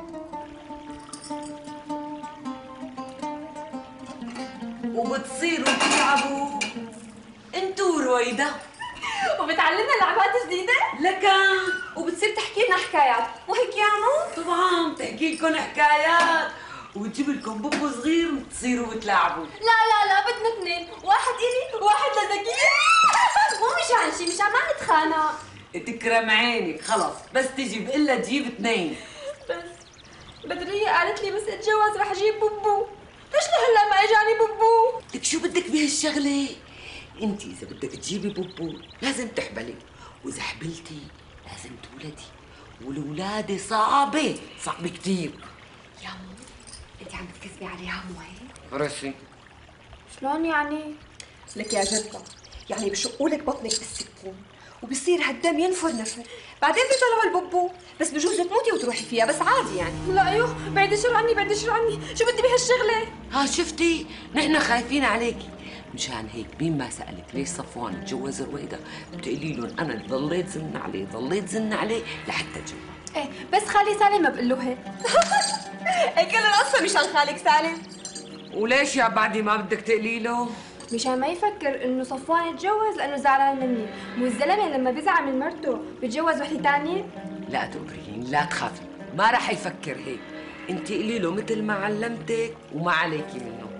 وبتصيروا تلعبوا انتو رويدا وبتعلمنا لعبات جديدة؟ لكن وبتصير تحكي لنا حكايات، مو هيك يا عمو؟ طبعا بتحكي لكم حكايات وتجيب لكم بوبو صغير وتصيروا بتلعبوا. لا لا لا بدنا اثنين، واحد إلي وواحد لزكية. مو مشان شي، مشان ما نتخانق. تكرم عينك خلص، بس تجي بقلها تجيب اثنين. بس بدرية قالت لي بس اتجوز رح اجيب بوبو، ليش لهلا ما اجاني بوبو؟ لك شو بدك بهالشغلة؟ انت اذا بدك تجيبي بوبو لازم تحبلي، واذا حبلتي لازم تولدي، والولادة صعبة، صعبة كثير. يا مو انت عم تكذبي عليها مو هيك؟ رشي شلون يعني؟ لك يا جدة، يعني بشقوا لك بطنك بالسكين وبصير هالدم ينفر نفر، بعدين بيطلعوا البوبو، بس بجوز تموتي وتروحي فيها، بس عادي يعني. لا ايوه بعد الشر عني، بعد الشر عني، شو بدي بهالشغله؟ ها شفتي؟ نحن خايفين عليكي، مشان هيك مين ما سألك ليش صفوان تجوز رويدا بتقولي لهم انا ضليت زن عليه، ضليت زن عليه لحتى تجوز. ايه بس خالي سالم ما بقول له هيك. هيك كل القصه مشان خالك سالم. وليش يا بعدي ما بدك تقولي له؟ مشان ما يفكر انه صفوان يتجوز لانه زعلان مني، مو الزلمه لما بزعل من مرته بتجوز وحده ثانيه؟ لا تقبرين، لا تخافي، ما رح يفكر هيك، انت قولي له مثل ما علمتك وما عليكي منه.